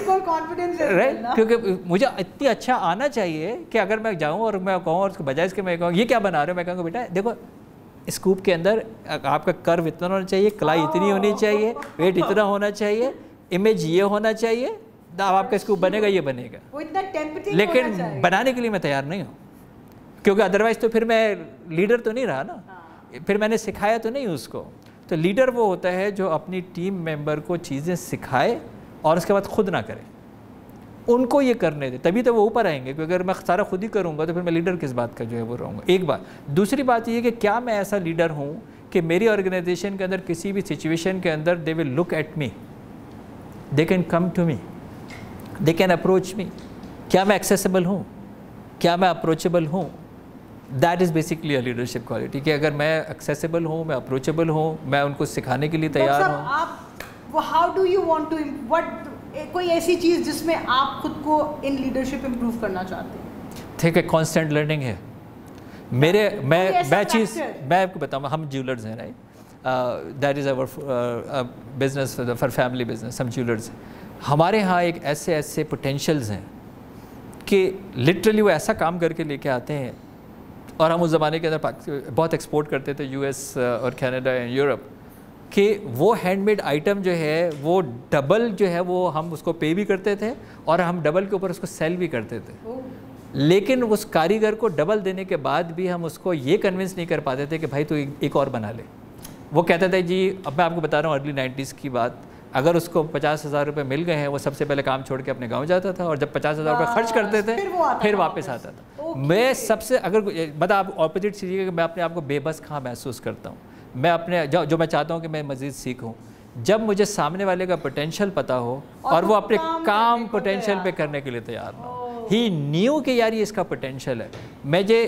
राइट, क्योंकि मुझे इतनी अच्छा आना चाहिए कि अगर मैं जाऊँ और मैं कहूँ और उसके बजाय इसके मैं कहूँ ये क्या बना रहे हो, मैं कहूँगा बेटा देखो स्कूप के अंदर आपका कर्व इतना होना चाहिए, कलाई इतनी होनी चाहिए, वेट इतना होना चाहिए, इमेज ये होना चाहिए, अब आपका स्कूप बनेगा, ये बनेगा। वो इतना टेम्पटिंग लेकिन बनाने के लिए मैं तैयार नहीं हूँ, क्योंकि अदरवाइज तो फिर मैं लीडर तो नहीं रहा ना, फिर मैंने सिखाया तो नहीं उसको। तो लीडर वो होता है जो अपनी टीम मेंबर को चीज़ें सिखाए और उसके बाद खुद ना करे, उनको ये करने दे, तभी तो वो ऊपर आएंगे। क्योंकि अगर मैं सारा खुद ही करूँगा तो फिर मैं लीडर किस बात का जो है वो रहूँगा। एक बात। दूसरी बात ये कि क्या मैं ऐसा लीडर हूँ कि मेरी ऑर्गेनाइजेशन के अंदर किसी भी सिचुएशन के अंदर they will look at me, they can come to me, they can approach me. क्या मैं एक्सेसिबल हूँ, क्या मैं अप्रोचेबल हूँ? That is basically a leadership quality कि अगर मैं एक्सेसिबल हूँ, मैं अप्रोचेबल हूँ, मैं उनको सिखाने के लिए तैयार हूँ। आप how do you want to what, कोई ऐसी चीज़ जिसमें आप खुद को इन लीडरशिप इम्प्रूव करना चाहते हैं? ठीक है, कॉन्स्टेंट लर्निंग है मेरे। मैं चीज़ मैं आपको बताऊँ, हम ज्वेलर्स हैं, right, that is our business for family business. हम ज्वेलर्स हैं, हमारे यहाँ एक ऐसे पोटेंशियल्स हैं कि लिटरली वो ऐसा काम करके लेके आते हैं। और हम उस ज़माने के अंदर बहुत एक्सपोर्ट करते थे यूएस और कनाडा एंड यूरोप, कि वो हैंडमेड आइटम जो है वो डबल जो है वो हम उसको पे भी करते थे और हम डबल के ऊपर उसको सेल भी करते थे। लेकिन उस कारीगर को डबल देने के बाद भी हम उसको ये कन्विंस नहीं कर पाते थे कि भाई तू एक और बना ले। वो कहता था जी, अब मैं आपको बता रहा हूँ अर्ली 90s की बात, अगर उसको 50,000 रुपये मिल गए हैं, वो सबसे पहले काम छोड़ के अपने गांव जाता था और जब 50,000 रुपये खर्च करते थे फिर वापस आता था। मैं सबसे अगर मतलब आप ऑपोजिट चीज़ कि मैं अपने आप को बेबस कहाँ महसूस करता हूँ, मैं अपने जो मैं चाहता हूँ कि मैं मज़ीद सीखूँ, जब मुझे सामने वाले का पोटेंशियल पता हो और वो अपने काम पोटेंशियल पे करने के लिए तैयार हो। ही न्यू कि यार ये इसका पोटेंशियल है। मुझे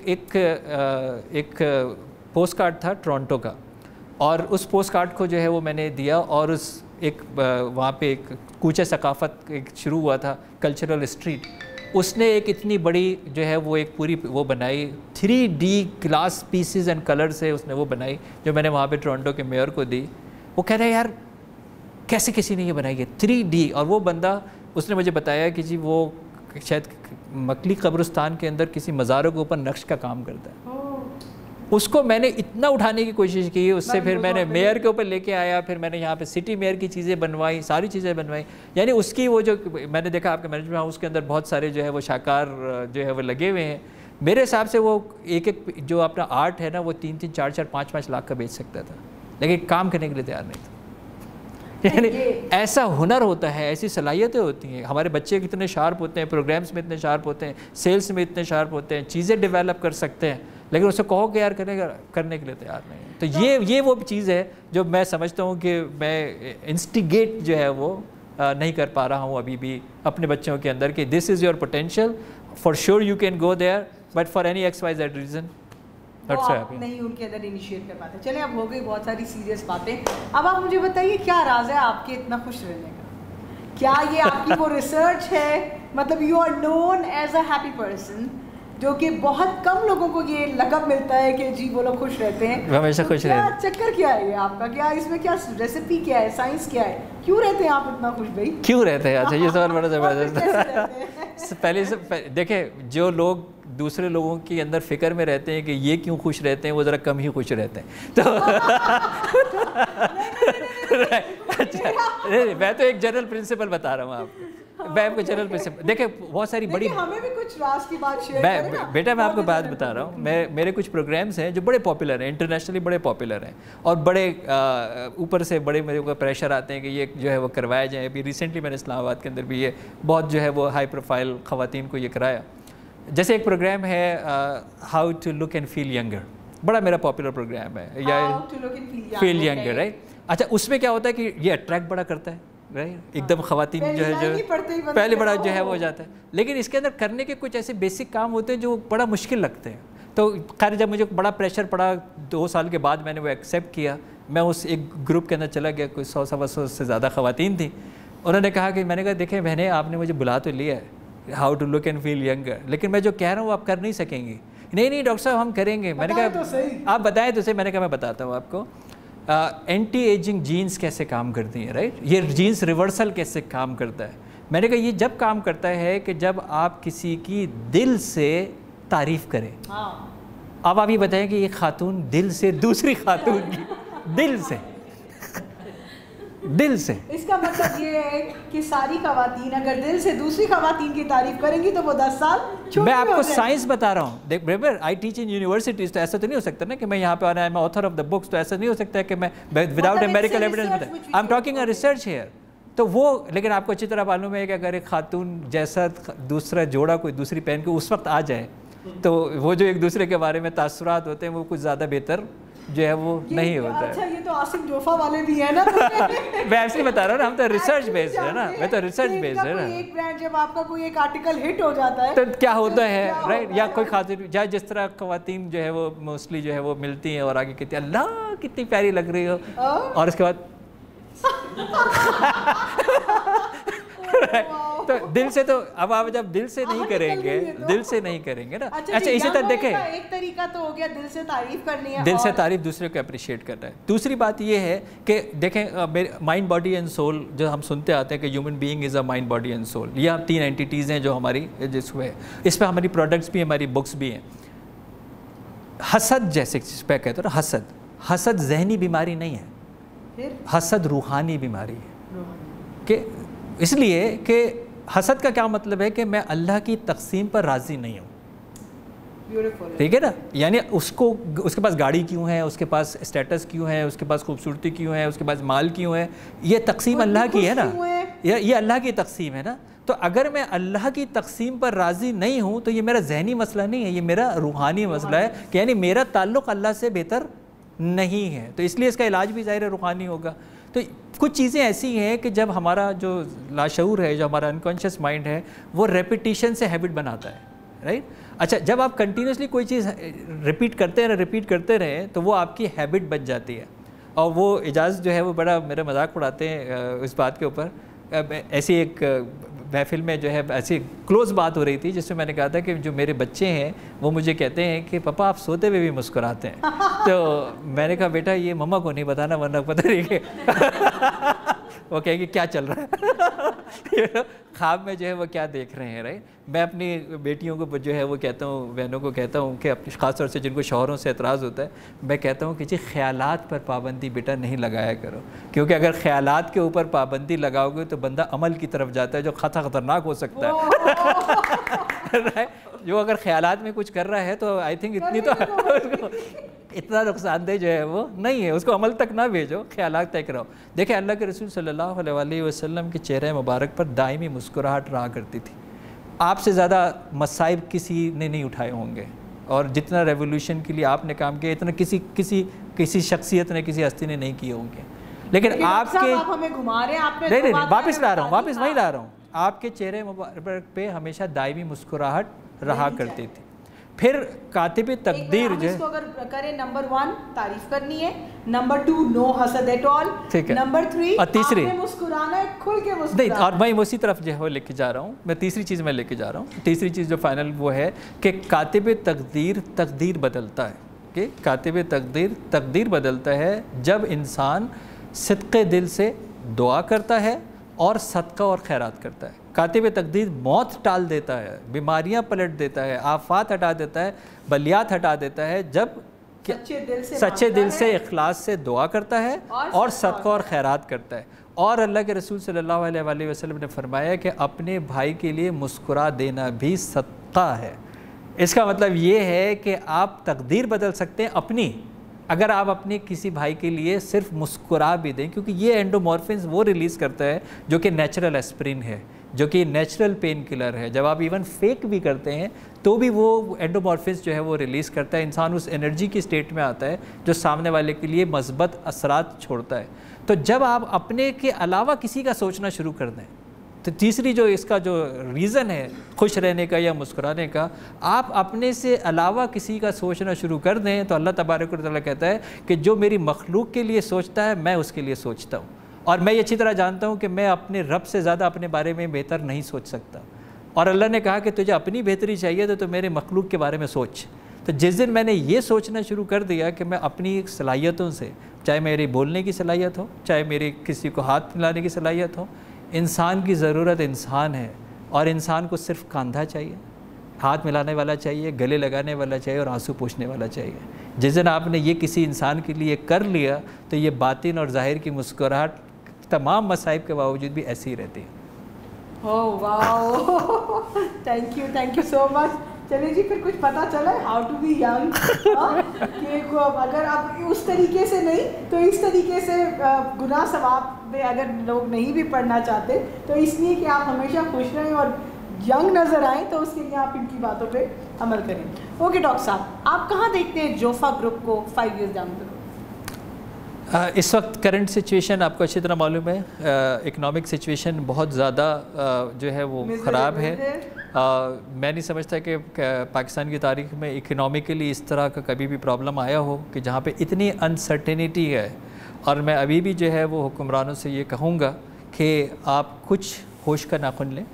एक पोस्ट कार्ड था टोरंटो का, और उस पोस्ट कार्ड को जो है वो मैंने दिया, और उस एक वहाँ पे एक कूचे सकाफ़त एक शुरू हुआ था, कल्चरल स्ट्रीट, उसने एक इतनी बड़ी जो है वो एक पूरी वो बनाई, 3D glass pieces and colour से उसने वो बनाई, जो मैंने वहाँ पे टोरंटो के मेयर को दी। वो कह रहा है यार कैसे किसी ने ये बनाई है 3D। और वो बंदा उसने मुझे बताया कि जी वो शायद मकली कब्रिस्तान के अंदर किसी मज़ारों के ऊपर नक्श का काम करता है। उसको मैंने इतना उठाने की कोशिश की, उससे फिर मैंने मेयर के ऊपर लेके आया, फिर मैंने यहाँ पे सिटी मेयर की चीज़ें बनवाई, सारी चीज़ें बनवाई। यानी उसकी वो जो मैंने देखा आपके मैनेजमेंट हाउस के अंदर बहुत सारे जो है वो शाकार जो है वो लगे हुए हैं। मेरे हिसाब से वो एक जो अपना आर्ट है ना वो 3-3, 4-4, 5-5 लाख का बेच सकता था, लेकिन काम करने के लिए तैयार नहीं था। यानी ऐसा हुनर होता है, ऐसी सलाहियतें होती हैं। हमारे बच्चे कितने शार्प होते हैं, प्रोग्राम्स में इतने शार्प होते हैं, सेल्स में इतने शार्प होते हैं, चीज़ें डेवलप कर सकते हैं, लेकिन उसे कहो कि यार करने के लिए तैयार नहीं है। तो ये वो चीज़ है जो मैं समझता हूँ कि मैं इंस्टिगेट जो है वो नहीं कर पा रहा हूँ अभी भी अपने बच्चों के अंदर, कि this is your potential, for sure you can go there, but for any XYZ reason नहीं उनके अंदर इनिशिएट कर पाते। चलिए अब हो गई बहुत सारी सीरियस बातें, अब आप मुझे बताइए क्या राज है आपके इतना खुश रहने का? क्या ये आपकी वो रिसर्च है, मतलब you are known as a happy person, जो कि बहुत कम लोगों को ये लक़ब मिलता है कि जी वो लोग खुश रहते हैं, वो हमेशा खुश रहते हैं। चक्कर क्या है ये आपका, क्या इसमें क्या रेसिपी क्या है, साइंस क्या है, क्यों रहते हैं आप इतना खुश भाई? क्यों रहते हैं? अच्छा, ये सवाल बड़ा ज़बरदस्त। पहले से देखें, जो लोग दूसरे लोगों के अंदर फिक्र में रहते हैं कि ये क्यों खुश रहते हैं, वो ज़रा कम ही खुश रहते हैं। तो अच्छा, मैं तो एक जनरल प्रिंसिपल बता रहा हूँ आपको। मैं आपको जनरल प्रिंसिपल, देखिए बहुत सारी बड़ी, हमें भी कुछ राज की बात शेयर करें ना। बेटा मैं आपको बात बता रहा हूँ, मेरे कुछ प्रोग्राम्स हैं जो बड़े पॉपुलर हैं, इंटरनेशनली बड़े पॉपुलर हैं, और बड़े ऊपर से बड़े मेरे को प्रेशर आते हैं कि ये जो है वो करवाया जाए। अभी रिसेंटली मैंने इस्लामाबाद के अंदर भी ये बहुत जो है वो हाई प्रोफाइल ख़वातीन को ये कराया। जैसे एक प्रोग्राम है how to look and feel younger, बड़ा मेरा पॉपुलर प्रोग्राम है, या फील यंगर, राइट। अच्छा, उसमें क्या होता है कि ये अट्रैक्ट बड़ा करता है, राइट, एकदम ख़वातीन जो है जो पहले बड़ा जो है वो हो जाता है, लेकिन इसके अंदर करने के कुछ ऐसे बेसिक काम होते हैं जो बड़ा मुश्किल लगते हैं। तो खैर जब मुझे बड़ा प्रेशर पड़ा 2 साल के बाद मैंने वो एक्सेप्ट किया। मैं उस एक ग्रुप के अंदर चला गया, कोई 100-125 से ज़्यादा ख़वातीन थी। उन्होंने कहा कि, मैंने कहा देखें बहनें, आपने मुझे बुला तो लिया है how to look and feel younger, लेकिन मैं जो कह रहा हूँ आप कर नहीं सकेंगी। नहीं डॉक्टर साहब हम करेंगे। मैंने कहा तो आप बताएं तो सही। मैंने कहा मैं बताता हूँ आपको। एंटी एजिंग जीन्स कैसे काम करती हैं, राइट, ये जीन्स रिवर्सल कैसे काम करता है। मैंने कहा ये जब काम करता है कि जब आप किसी की दिल से तारीफ़ करें। अब आप ये बताएं कि ये खातून दिल से दूसरी खातून की दिल से इसका मतलब ये है कि सारी ख़वातीन अगर दिल से दूसरी ख़वातीन की तारीफ़ करेंगी तो वो 10 साल मैं आपको साइंस बता रहा हूँ। देख ब्रेबर, आई टीच इन यूनिवर्सिटीज़, तो ऐसा तो नहीं हो सकता ना कि मैं यहाँ पे आना है, मैं ऑथर ऑफ द बुक्स, तो ऐसा नहीं हो सकता है कि मैं विदाउट एम्पिरिकल एविडेंस बताऊँ। I am talking a research here. तो वो, लेकिन आपको अच्छी तरह मालूम है कि अगर एक खातून जैसा दूसरा जोड़ा कोई दूसरी पहन के उस वक्त आ जाए, तो वो जो एक दूसरे के बारे में तासुरात होते हैं वो कुछ ज़्यादा बेहतर जो है वो नहीं होता है। अच्छा, ये तो आसिफ जोफा वाले भी है ना। मैं ऐसे बता रहा हूँ ना, हम तो रिसर्च बेस्ड है ना, मैं तो रिसर्च बेस्ड है ना। एक ब्रांड जब आपका कोई एक आर्टिकल हिट हो जाता है तो क्या होता है, राइट, या कोई खातिर या जिस तरह ख़वातीन जो है वो मोस्टली जो है वो मिलती हैं और आगे कहती है अल्लाह कितनी प्यारी लग रही हो, और उसके बाद तो दिल से, तो अब आप जब दिल से नहीं करेंगे, दिल से नहीं करेंगे ना। अच्छा, इसी तरह देखें, एक तरीका तो हो गया दिल से तारीफ करनी है, दिल से तारीफ दूसरे को अप्रिशिएट करना है। दूसरी बात ये है कि देखें माइंड बॉडी एंड सोल जो हम सुनते आते हैं कि human being is a mind body and soul, ये हम 3 एंटिटीज़ हैं जो हमारी जिसमें, इस पर हमारी प्रोडक्ट्स भी, हमारी बुक्स भी हैं। हसद जैसे जिस पे कहते हैं ना, हसद जहनी बीमारी नहीं है, हसद रूहानी बीमारी है। कि इसलिए कि हसद का क्या मतलब है कि मैं अल्लाह की तकसीम पर राज़ी नहीं हूँ, ठीक है ना। यानी उसको, उसके पास गाड़ी क्यों है, उसके पास स्टेटस क्यों है, उसके पास खूबसूरती क्यों है, उसके पास माल क्यों है, ये तकसीम अल्लाह की है ना, ये अल्लाह की तकसीम है ना। तो अगर मैं अल्लाह की तकसीम पर राज़ी नहीं हूँ तो ये मेरा जहनी मसला नहीं है, ये मेरा रूहानी मसला है कि यानी मेरा ताल्लुक़ अल्लाह से बेहतर नहीं है। तो इसलिए इसका इलाज भी ज़ाहिर रूहानी होगा। तो कुछ चीज़ें ऐसी हैं कि जब हमारा जो लाशऊर है, जो हमारा अनकॉन्शियस माइंड है, वो रेपिटिशन से हैबिट बनाता है, राइट। अच्छा, जब आप कंटिन्यूसली कोई चीज़ रिपीट करते रहें तो वो आपकी हैबिट बन जाती है। और वो इजाज़ जो है वो बड़ा मेरा मजाक उड़ाते हैं इस बात के ऊपर। ऐसी एक महफिल में जो है ऐसी क्लोज़ बात हो रही थी जिसमें मैंने कहा था कि जो मेरे बच्चे हैं वो मुझे कहते हैं कि पापा आप सोते हुए भी मुस्कुराते हैं। तो मैंने कहा बेटा ये मम्मा को नहीं बताना वरना पता नहीं कि वो कहेंगे क्या चल रहा है ख्वाब में जो है वो क्या देख रहे हैं, राइट। मैं अपनी बेटियों को जो है वो कहता हूँ, बहनों को कहता हूँ कि अपनी ख़ास तौर से जिनको शौहरों से एतराज़ होता है, मैं कहता हूँ कि जी ख्यालात पर पाबंदी बेटा नहीं लगाया करो, क्योंकि अगर ख्यालात के ऊपर पाबंदी लगाओगे तो बंदा अमल की तरफ जाता है जो ख़तरनाक हो सकता है। जो अगर ख्यालात में कुछ कर रहा है तो आई थिंक इतनी तो इतना नुकसानदेह जो है वो नहीं है, उसको अमल तक ना भेजो, ख्यालात तय कराओ। देखिए अल्लाह के रसूल सल्लल्लाहु अलैहि वसल्लम के चेहरे मुबारक पर दायमी मुस्कुराहट रहा करती थी। आपसे ज़्यादा मसाइब किसी ने नहीं उठाए होंगे, और जितना रेवोल्यूशन के लिए आपने काम किया इतना किसी शख्सियत ने, किसी हस्ती ने नहीं किए होंगे। लेकिन आपके आप हमें घुमा रहे हैं, आपने नहीं वापस ला रहा हूँ, वापस वहीं ला रहा हूँ। आपके चेहरे मुबारक पे हमेशा दायमी मुस्कुराहट रहा करती थी। फिर कातिब तकदीर जो इसको अगर करें, नंबर 1 तारीफ करनी है, नंबर 2 नो हसद एट ऑल, नंबर 3 और तीसरी मुस्कुराना है, खुल के मुस्कुराना। नहीं, और मैं उसी तरफ जो है वो लेके जा रहा हूँ, मैं तीसरी चीज़ मैं लेके जा रहा हूँ। तीसरी चीज़ जो फाइनल वो है कि कातिब तकदीर तकदीर बदलता है, कि कातिब तकदीर तकदीर बदलता है जब इंसान सिद्क़े दिल से दुआ करता है और सदका और खैरात करता है। कातिब तकदीर मौत टाल देता है, बीमारियां पलट देता है, आफात हटा देता है, बलियात हटा देता है जब सच्चे दिल से इखलास से दुआ करता है और सदका और खैरात करता है। और अल्लाह के रसूल सल्लल्लाहु अलैहि वसल्लम ने फरमाया कि अपने भाई के लिए मुस्कुरा देना भी सदका है। इसका मतलब ये है कि आप तकदीर बदल सकते हैं अपनी, अगर आप अपने किसी भाई के लिए सिर्फ मुस्कुरा भी दें, क्योंकि ये एंडोमॉर्फिन्स वो रिलीज़ करता है जो कि नेचुरल एस्प्रिन है, जो कि नेचुरल पेन किलर है। जब आप इवन फेक भी करते हैं तो भी वो एंडोमॉर्फिन्स जो है वो रिलीज़ करता है। इंसान उस एनर्जी की स्टेट में आता है जो सामने वाले के लिए मस्बत असरात छोड़ता है। तो जब आप अपने के अलावा किसी का सोचना शुरू कर दें, तो तीसरी जो इसका जो रीज़न है खुश रहने का या मुस्कुराने का, आप अपने से अलावा किसी का सोचना शुरू कर दें तो अल्लाह तबारक व तआला कहता है कि जो मेरी मखलूक के लिए सोचता है मैं उसके लिए सोचता हूँ, और मैं ये अच्छी तरह जानता हूँ कि मैं अपने रब से ज़्यादा अपने बारे में बेहतर नहीं सोच सकता। और अल्लाह ने कहा कि तुझे अपनी बेहतरी चाहिए तो मेरे मखलूक के बारे में सोच। तो जिस दिन मैंने ये सोचना शुरू कर दिया कि मैं अपनी सलाहियतों से, चाहे मेरी बोलने की सलाहियत हो, चाहे मेरी किसी को हाथ मिलाने की सलाहियत हो, इंसान की ज़रूरत इंसान है और इंसान को सिर्फ कंधा चाहिए, हाथ मिलाने वाला चाहिए, गले लगाने वाला चाहिए और आंसू पोंछने वाला चाहिए। जिस दिन आपने ये किसी इंसान के लिए कर लिया तो ये बातिन और ज़ाहिर की मुस्कुराहट तमाम मसाइब के बावजूद भी ऐसी ही रहती है। Oh wow, thank you so much. चलिए जी, फिर कुछ पता चला हाउ टू बी यंग, कि अगर आप उस तरीके से नहीं तो इस तरीके से गुनाह सवाब में अगर लोग नहीं भी पढ़ना चाहते तो इसलिए कि आप हमेशा खुश रहें और यंग नज़र आएँ, तो उसके लिए आप इनकी बातों पे अमल करें। ओके डॉक्टर साहब, आप कहाँ देखते हैं जोफा ग्रुप को 5 ईयर्स डाउन द रोड? इस वक्त करंट सिचुएशन आपको अच्छी तरह मालूम है, इकनॉमिक सिचुएशन बहुत ज़्यादा जो है वो ख़राब है। मैं नहीं समझता कि पाकिस्तान की तारीख में इकनॉमिकली इस तरह का कभी भी प्रॉब्लम आया हो कि जहाँ पे इतनी अनसर्टेनिटी है। और मैं अभी भी जो है वो हुक्मरानों से ये कहूँगा कि आप कुछ होश का नाखुन लें।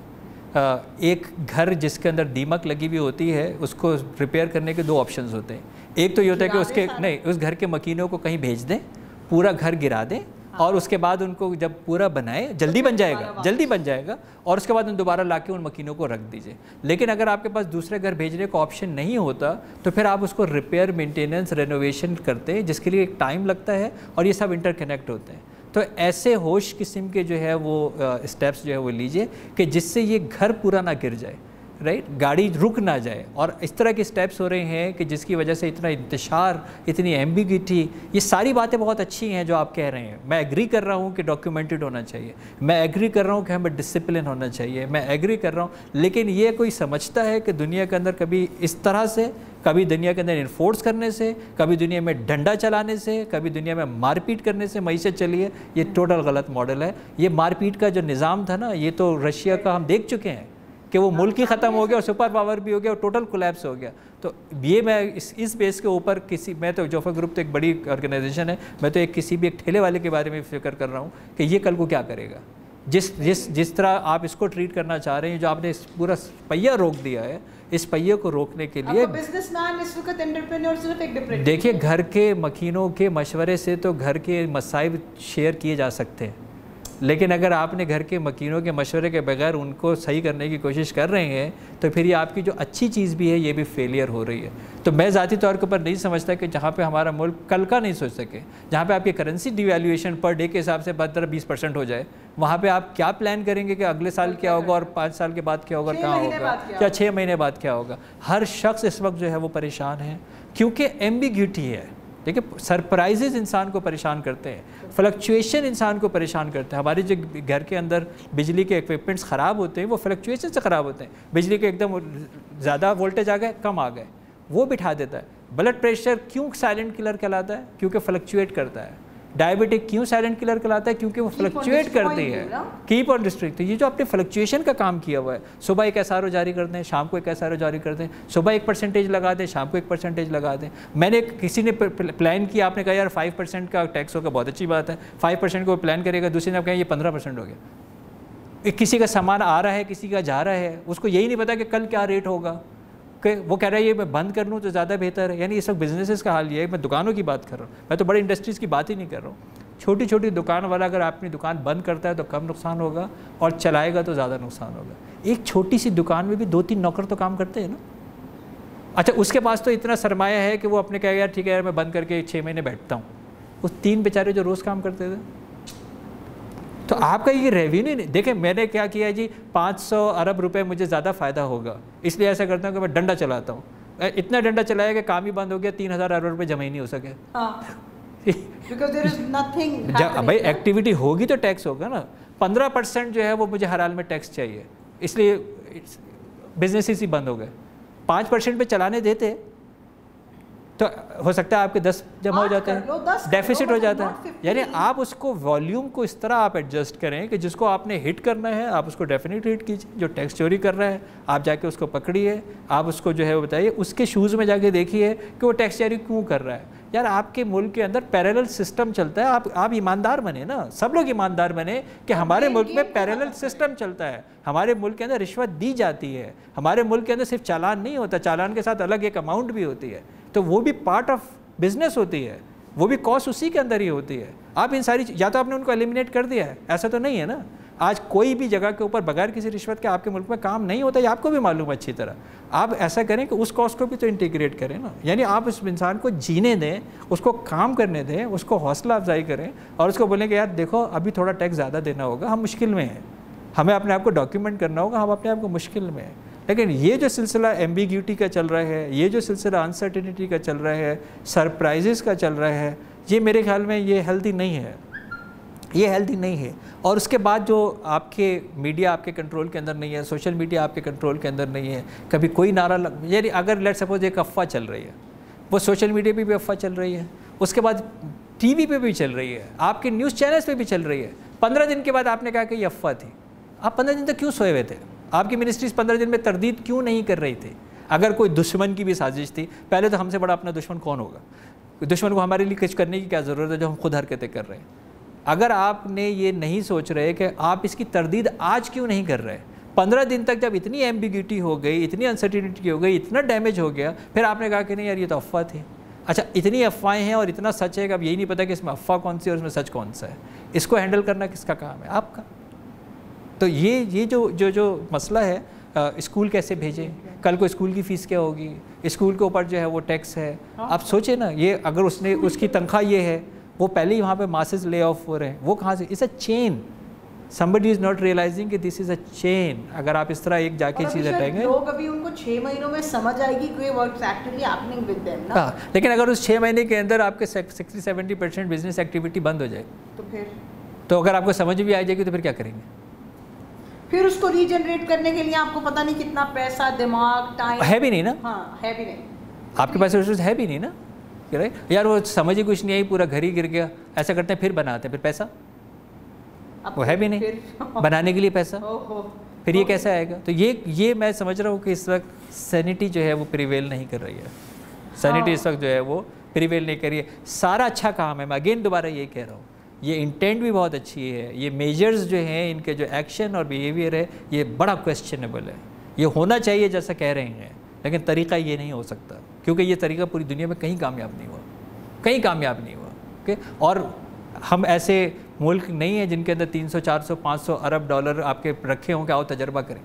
एक घर जिसके अंदर दीमक लगी हुई होती है उसको रिपेयर करने के 2 ऑप्शंस होते हैं। एक तो ये होता है कि उसके नहीं, उस घर के मकीनों को कहीं भेज दें, पूरा घर गिरा दें, और उसके बाद उनको जब पूरा बनाए, जल्दी बन जाएगा और उसके बाद उन दोबारा लाके उन मकीनों को रख दीजिए। लेकिन अगर आपके पास दूसरे घर भेजने का ऑप्शन नहीं होता तो फिर आप उसको रिपेयर, मेंटेनेंस, रेनोवेशन करते हैं, जिसके लिए एक टाइम लगता है और ये सब इंटरकनेक्ट होते हैं। तो ऐसे होश किस्म के जो है वो स्टेप्स जो है वो लीजिए कि जिससे ये घर पूरा ना गिर जाए, राइट, गाड़ी रुक ना जाए। और इस तरह के स्टेप्स हो रहे हैं कि जिसकी वजह से इतना इंतशार, इतनी एम्बिग्यूटी, ये सारी बातें बहुत अच्छी हैं जो आप कह रहे हैं। मैं एग्री कर रहा हूँ कि डॉक्यूमेंटेड होना चाहिए, मैं एग्री कर रहा हूँ कि हमें डिसिप्लिन होना चाहिए, मैं एग्री कर रहा हूँ, लेकिन ये कोई समझता है कि दुनिया के अंदर कभी इस तरह से, कभी दुनिया के अंदर इन्फोर्स करने से, कभी दुनिया में डंडा चलाने से, कभी दुनिया में मारपीट करने से मईशत चली है? ये टोटल गलत मॉडल है। ये मारपीट का जो निज़ाम था ना, ये तो रशिया का हम देख चुके हैं कि वो मुल्क ही ख़त्म हो गया और सुपर पावर भी हो गया और टोटल कोलैप्स हो गया। तो ये मैं इस बेस के ऊपर मैं तो जोफा ग्रुप तो एक बड़ी ऑर्गेनाइजेशन है, मैं तो किसी भी एक ठेले वाले के बारे में फिक्र कर रहा हूँ कि ये कल को क्या करेगा। जिस तरह आप इसको ट्रीट करना चाह रहे हैं, जो आपने इस पूरा पहिया रोक दिया है, इस पहिए को रोकने के लिए बिजनेसमैन इस वक्त एंटरप्रेन्योर सिर्फ एक डिफरेंट। देखिए, घर के मकीनों के मशवरे से तो घर के मसाइब शेयर किए जा सकते हैं, लेकिन अगर आपने घर के मकीनों के मशवरे के बगैर उनको सही करने की कोशिश कर रहे हैं तो फिर ये आपकी जो अच्छी चीज़ भी है ये भी फेलियर हो रही है। तो मैं ज़ाती तौर के ऊपर नहीं समझता कि जहाँ पे हमारा मुल्क कल का नहीं सोच सके, जहाँ पे आपकी करेंसी डिवैल्यूएशन पर डे के हिसाब से 15-20% हो जाए, वहाँ पे आप क्या प्लान करेंगे कि अगले साल क्या होगा और 5 साल के बाद क्या होगा, कहाँ होगा, क्या 6 महीने बाद क्या होगा। हर शख्स इस वक्त जो है वो परेशान है क्योंकि एम्बिग्यूटी है। देखिए, सरप्राइजेज इंसान को परेशान करते हैं, फ्लक्चुएशन इंसान को परेशान करते हैं। हमारे जो घर के अंदर बिजली के इक्विपमेंट्स ख़राब होते हैं वो फ्लक्चुएशन से ख़राब होते हैं। बिजली के एकदम ज़्यादा वोल्टेज आ गए, कम आ गए, वो बिठा देता है। ब्लड प्रेशर क्यों साइलेंट किलर कहलाता है? क्योंकि फ्लक्चुएट करता है। डायबिटिक क्यों साइलेंट किलर कहलाता है? क्योंकि वो फ्लक्चुएट करती है, कीप ऑन डिस्ट्रिक्ट। तो ये जो आपने फ्लक्चुएशन का काम किया हुआ है, सुबह एक SRO जारी कर दें, शाम को एक SRO जारी कर दें, सुबह 1% लगा दें, शाम को 1% लगा दें। मैंने किसी ने प्लान किया, आपने कहा यार 5% का टैक्स होगा, बहुत अच्छी बात है, 5% को प्लान करेगा, दूसरे ने आप कहें ये 15% हो गया। किसी का सामान आ रहा है, किसी का जा रहा है, उसको यही नहीं पता कि कल क्या रेट होगा, कि वो कह रहा है ये मैं बंद कर लूँ तो ज़्यादा बेहतर है। यानी ये सब बिजनेसेस का हाल ये है। मैं दुकानों की बात कर रहा हूँ, मैं तो बड़ी इंडस्ट्रीज़ की बात ही नहीं कर रहा हूँ। छोटी छोटी दुकान वाला अगर अपनी दुकान बंद करता है तो कम नुकसान होगा, और चलाएगा तो ज़्यादा नुकसान होगा। एक छोटी सी दुकान में भी 2-3 नौकर तो काम करते हैं ना। अच्छा, उसके पास तो इतना सरमाया है कि वो अपने कहेगा यार ठीक है यार मैं बंद करके 6 महीने बैठता हूँ। उस 3 बेचारे जो रोज़ काम करते थे, तो आपका ये रेवेन्यू नहीं। देखें मैंने क्या किया जी, 500 अरब रुपए मुझे ज़्यादा फ़ायदा होगा, इसलिए ऐसा करता हूँ कि मैं डंडा चलाता हूँ। इतना डंडा चलाया कि काम ही बंद हो गया, 3000 अरब रुपये जमा ही नहीं हो सके। Because there is nothing happening, भाई एक्टिविटी होगी तो टैक्स होगा ना। 15% जो है वो मुझे हर हाल में टैक्स चाहिए, इसलिए बिजनेसेस ही बंद हो गए। 5% पे चलाने देते तो हो सकता है आपके 10 जमा हो जाते हैं, डेफिसिट हो जाता है। यानी आप उसको वॉल्यूम को इस तरह आप एडजस्ट करें कि जिसको आपने हिट करना है आप उसको डेफिनेटली हिट कीजिए। जो टैक्स चोरी कर रहा है आप जाके उसको पकड़िए, आप उसको जो है वो बताइए, उसके शूज़ में जाके देखिए कि वो टैक्स चोरी क्यों कर रहा है। यार आपके मुल्क के अंदर पैरेलल सिस्टम चलता है, आप ईमानदार बने ना, सब लोग ईमानदार बने कि हमारे मुल्क में पैरेलल सिस्टम चलता है। हमारे मुल्क के अंदर रिश्वत दी जाती है, हमारे मुल्क के अंदर सिर्फ चालान नहीं होता, चालान के साथ अलग एक अमाउंट भी होती है, तो वो भी पार्ट ऑफ बिजनेस होती है, वो भी कॉस्ट उसी के अंदर ही होती है। आप इन सारी, या तो आपने उनको एलिमिनेट कर दिया है, ऐसा तो नहीं है ना। आज कोई भी जगह के ऊपर बगैर किसी रिश्वत के आपके मुल्क में काम नहीं होता, ये आपको भी मालूम है अच्छी तरह। आप ऐसा करें कि उस कॉस्ट को भी तो इंटीग्रेट करें ना, यानी आप उस इंसान को जीने दें, उसको काम करने दें, उसको हौसला अफजाई करें और उसको बोलें कि यार देखो अभी थोड़ा टैक्स ज़्यादा देना होगा, हम मुश्किल में हैं, हमें अपने आप को डॉक्यूमेंट करना होगा, हम अपने आप को मुश्किल में हैं। लेकिन ये जो सिलसिला एम्बिग्यूटी का चल रहा है, ये जो सिलसिला अनसर्टिनिटी का चल रहा है, सरप्राइजेस का चल रहा है, ये मेरे ख्याल में ये हेल्दी नहीं है, ये हेल्दी नहीं है। और उसके बाद जो आपके मीडिया आपके कंट्रोल के अंदर नहीं है, सोशल मीडिया आपके कंट्रोल के अंदर नहीं है, कभी कोई नारा यानी अगर लेट सपोज एक अफवाह चल रही है, वो सोशल मीडिया पे भी अफवाह चल रही है, उसके बाद टीवी पे भी चल रही है, आपके न्यूज़ चैनल्स पे भी चल रही है। 15 दिन के बाद आपने कहा कि ये अफवाह थी। आप 15 दिन तक क्यों सोए हुए थे? आपकी मिनिस्ट्रीज 15 दिन में तरदीद क्यों नहीं कर रही थी? अगर कोई दुश्मन की भी साजिश थी, पहले तो हमसे बड़ा अपना दुश्मन कौन होगा? दुश्मन को हमारे लिए कुछ करने की क्या ज़रूरत है जो हम खुद हरकतें कर रहे हैं? अगर आपने ये नहीं सोच रहे कि आप इसकी तरदीद आज क्यों नहीं कर रहे, 15 दिन तक जब इतनी एम्बिग्यूटी हो गई, इतनी अनसर्टिनिटी हो गई, इतना डैमेज हो गया, फिर आपने कहा कि नहीं यार ये तो अफवाह थी। अच्छा, इतनी अफवाहें हैं और इतना सच है कि अब यही नहीं पता कि इसमें अफवाह कौन सी है और इसमें सच कौन सा है। इसको हैंडल करना किसका काम है? आपका। तो ये जो मसला है, स्कूल कैसे भेजें, कल को स्कूल की फ़ीस क्या होगी, स्कूल के ऊपर जो है वो टैक्स है। आप सोचें ना, ये अगर उसकी तनख्वाह ये है, वो पहले ही वहाँ पे मासेस ले ऑफ हो रहे हैं, वो कहाँ से? It's a chain. somebody is not realizing कि this is a chain। अगर आप इस तरह एक जाके चीज़ हटाएंगे, लोग अभी उनको 6 महीनों में समझ आएगी कि what's actually happening with them ना। हाँ, लेकिन अगर उस 6 महीने के अंदर आपके 60-70% बिजनेस एक्टिविटी बंद हो जाए, तो अगर आपको समझ भी आ जाएगी तो फिर क्या करेंगे? फिर उसको रीजनरेट करने के लिए आपको पता नहीं कितना पैसा, दिमाग, टाइम है भी नहीं ना। हाँ, है भी नहीं, आपके पास रिसोर्स है भी नहीं ना। यार वो समझ ही कुछ नहीं आई, पूरा घर ही गिर गया, ऐसा करते हैं, फिर बनाते हैं, फिर पैसा वो है भी नहीं बनाने के लिए पैसा, फिर ये कैसे आएगा? तो ये मैं समझ रहा हूँ कि इस वक्त सैनिटी जो है वो प्रिवेल नहीं कर रही है। सैनिटी इस वक्त जो है वो प्रिवेल नहीं कर रही है। सारा अच्छा काम है, मैं अगेन दोबारा ये कह रहा हूँ, ये इंटेंट भी बहुत अच्छी है, ये मेजर्स जो हैं, इनके जो एक्शन और बिहेवियर है, ये बड़ा क्वेश्चनेबल है। ये होना चाहिए जैसा कह रहे हैं, लेकिन तरीका ये नहीं हो सकता, क्योंकि ये तरीका पूरी दुनिया में कहीं कामयाब नहीं हुआ, कहीं कामयाब नहीं हुआ। ओके, और हम ऐसे मुल्क नहीं है जिनके अंदर 300, 400, 500 अरब डॉलर आपके रखे हों कि आओ तजर्बा करें,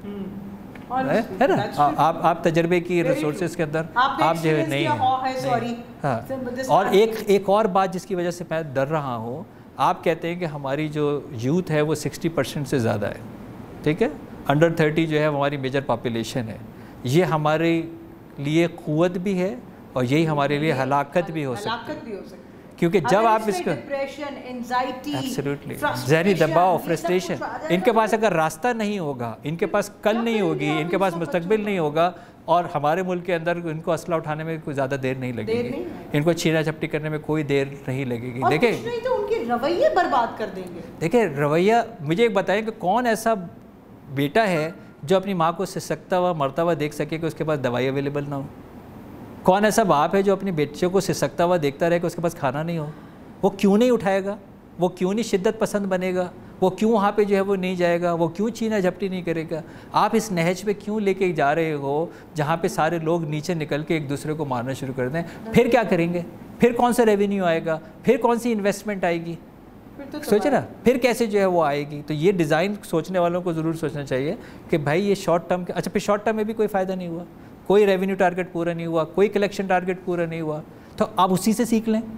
है ना। आप तजर्बे की रिसोर्सेज के अंदर आप जो है नहीं है। हाँ, और एक और बात जिसकी वजह से मैं डर रहा हूँ, आप कहते हैं कि हमारी जो यूथ है वो 60% से ज़्यादा है, ठीक है, अंडर 30 जो है हमारी मेजर पॉपुलेशन है। ये हमारे लिए क़ुव्वत भी है और यही हमारे लिए हलाकत भी हो सकती है, क्योंकि जब आप इसको डिप्रेशन, एंजाइटी, एब्सोल्युटली जहरी दबाव, फ्रस्ट्रेशन, इनके पास अगर रास्ता नहीं होगा, इनके पास कल नहीं होगी, इनके पास मुस्तकबिल नहीं होगा, और हमारे मुल्क के अंदर इनको असला उठाने में कोई ज़्यादा देर नहीं लगेगी, इनको छीना झपटी करने में कोई देर नहीं लगेगी। देखिए तो उनके रवैये बर्बाद कर देंगे। देखिए रवैया, मुझे एक बताएं कि कौन ऐसा बेटा है जो अपनी माँ को सिसकता हुआ मरता हुआ देख सके कि उसके पास दवाई अवेलेबल ना हो? कौन ऐसा बाप है जो अपनी बच्चों को सिसकता हुआ देखता रहे कि उसके पास खाना नहीं हो? वो क्यों नहीं उठाएगा? वो क्यों नहीं शिद्दत पसंद बनेगा? वो क्यों वहाँ पे जो है वो नहीं जाएगा? वो क्यों छीना झपटी नहीं करेगा? आप इस नहज पे क्यों लेके जा रहे हो जहाँ पे सारे लोग नीचे निकल के एक दूसरे को मारना शुरू कर दें? फिर क्या करेंगे? फिर कौन सा रेवेन्यू आएगा? फिर कौन सी इन्वेस्टमेंट आएगी? सोचे ना, फिर कैसे जो है वो आएगी? तो ये डिज़ाइन सोचने वालों को ज़रूर सोचना चाहिए कि भाई ये शॉर्ट टर्म, अच्छा फिर शॉर्ट टर्म में भी कोई फ़ायदा नहीं हुआ, कोई रेवेन्यू टारगेट पूरा नहीं हुआ, कोई कलेक्शन टारगेट पूरा नहीं हुआ, तो आप उसी से सीख लें,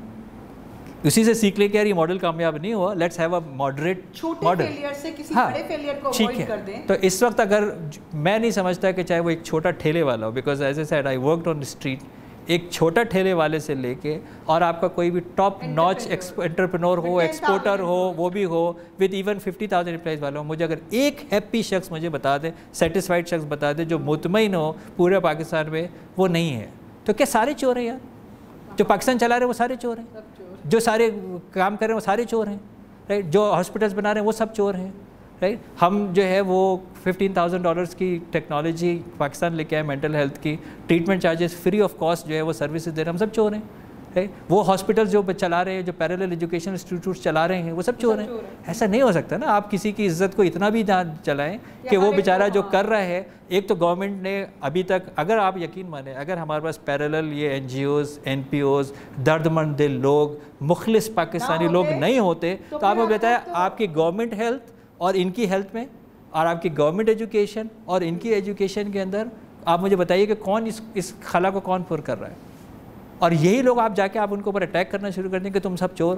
उसी से सीख लें कि यार ये मॉडल कामयाब नहीं हुआ, let's have a moderate model. Failure से किसी बड़े फेलियर को अवॉइड कर दें। तो इस वक्त अगर मैं नहीं समझता कि चाहे वो एक छोटा ठेले वाला हो, because as I said I worked on the street, एक छोटा ठेले वाले से लेके और आपका कोई भी टॉप नॉच एंटरप्रेन्योर हो, एक्सपोर्टर हो, वो भी हो, विद इवन 50,000 एम्प्लॉइज वाला हो, मुझे अगर एक हैप्पी शख्स मुझे बता दे, सेटिस्फाइड शख्स बता दे जो मुतमईन हो पूरे पाकिस्तान में, वो नहीं है। तो क्या सारे चोर हैं यार? जो पाकिस्तान चला रहे हैं वो सारे चोर हैं, जो सारे काम कर रहे हैं वो सारे चोर हैं, राइट? जो हॉस्पिटल्स बना रहे हैं वो सब चोर हैं, राइट? हम जो है वो $15,000 की टेक्नोलॉजी पाकिस्तान लेके आए, मेंटल हेल्थ की treatment charges free of cost जो है वो सर्विसेज दे रहे हैं, हम सब चोर हैं, राइट? वो हॉस्पिटल्स जो चला रहे हैं, जो पैरेलल एजुकेशन इंस्टीट्यूट्स चला रहे हैं, वो सब चोर हैं। ऐसा नहीं हो सकता ना, आप किसी की इज्जत को इतना भी ना चलाएं कि वो बेचारा जो कर रहा है, एक तो गवर्नमेंट ने अभी तक, अगर आप यकीन माने, अगर हमारे पास पैरेलल ये NGOs, NPOs, दर्दमंद दिल लोग, मुखलिस पाकिस्तानी लोग नहीं होते, तो आपको बताया आपकी गवर्नमेंट हेल्थ और इनकी हेल्थ में, और आपकी गवर्नमेंट एजुकेशन और इनकी एजुकेशन के अंदर, आप मुझे बताइए कि कौन इस खला को कौन पुर कर रहा है? और यही लोग आप जाके आप उनके ऊपर अटैक करना शुरू कर दें कि तुम सब चोर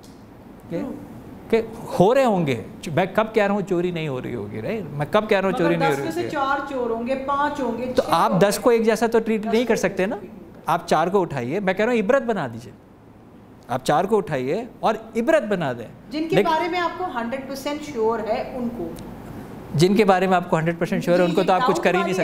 हो, कि हो रहे होंगे। मैं कब कह रहा हूँ चोरी नहीं हो रही होगी, राइट? मैं कब कह रहा हूँ चोरी नहीं हो रही होगी? 4 चोर होंगे, 5 होंगे, तो आप 10 को एक जैसा तो ट्रीट नहीं कर सकते ना। आप 4 को उठाइए, मैं कह रहा हूँ इबरत बना दीजिए, आप 4 को उठाइए और इबरत बना दें। जिनके बारे में आपको 100% श्योर है, उनको, जिनके बारे में आपको 100% श्योर है उनको तो आप कुछ कर ही नहीं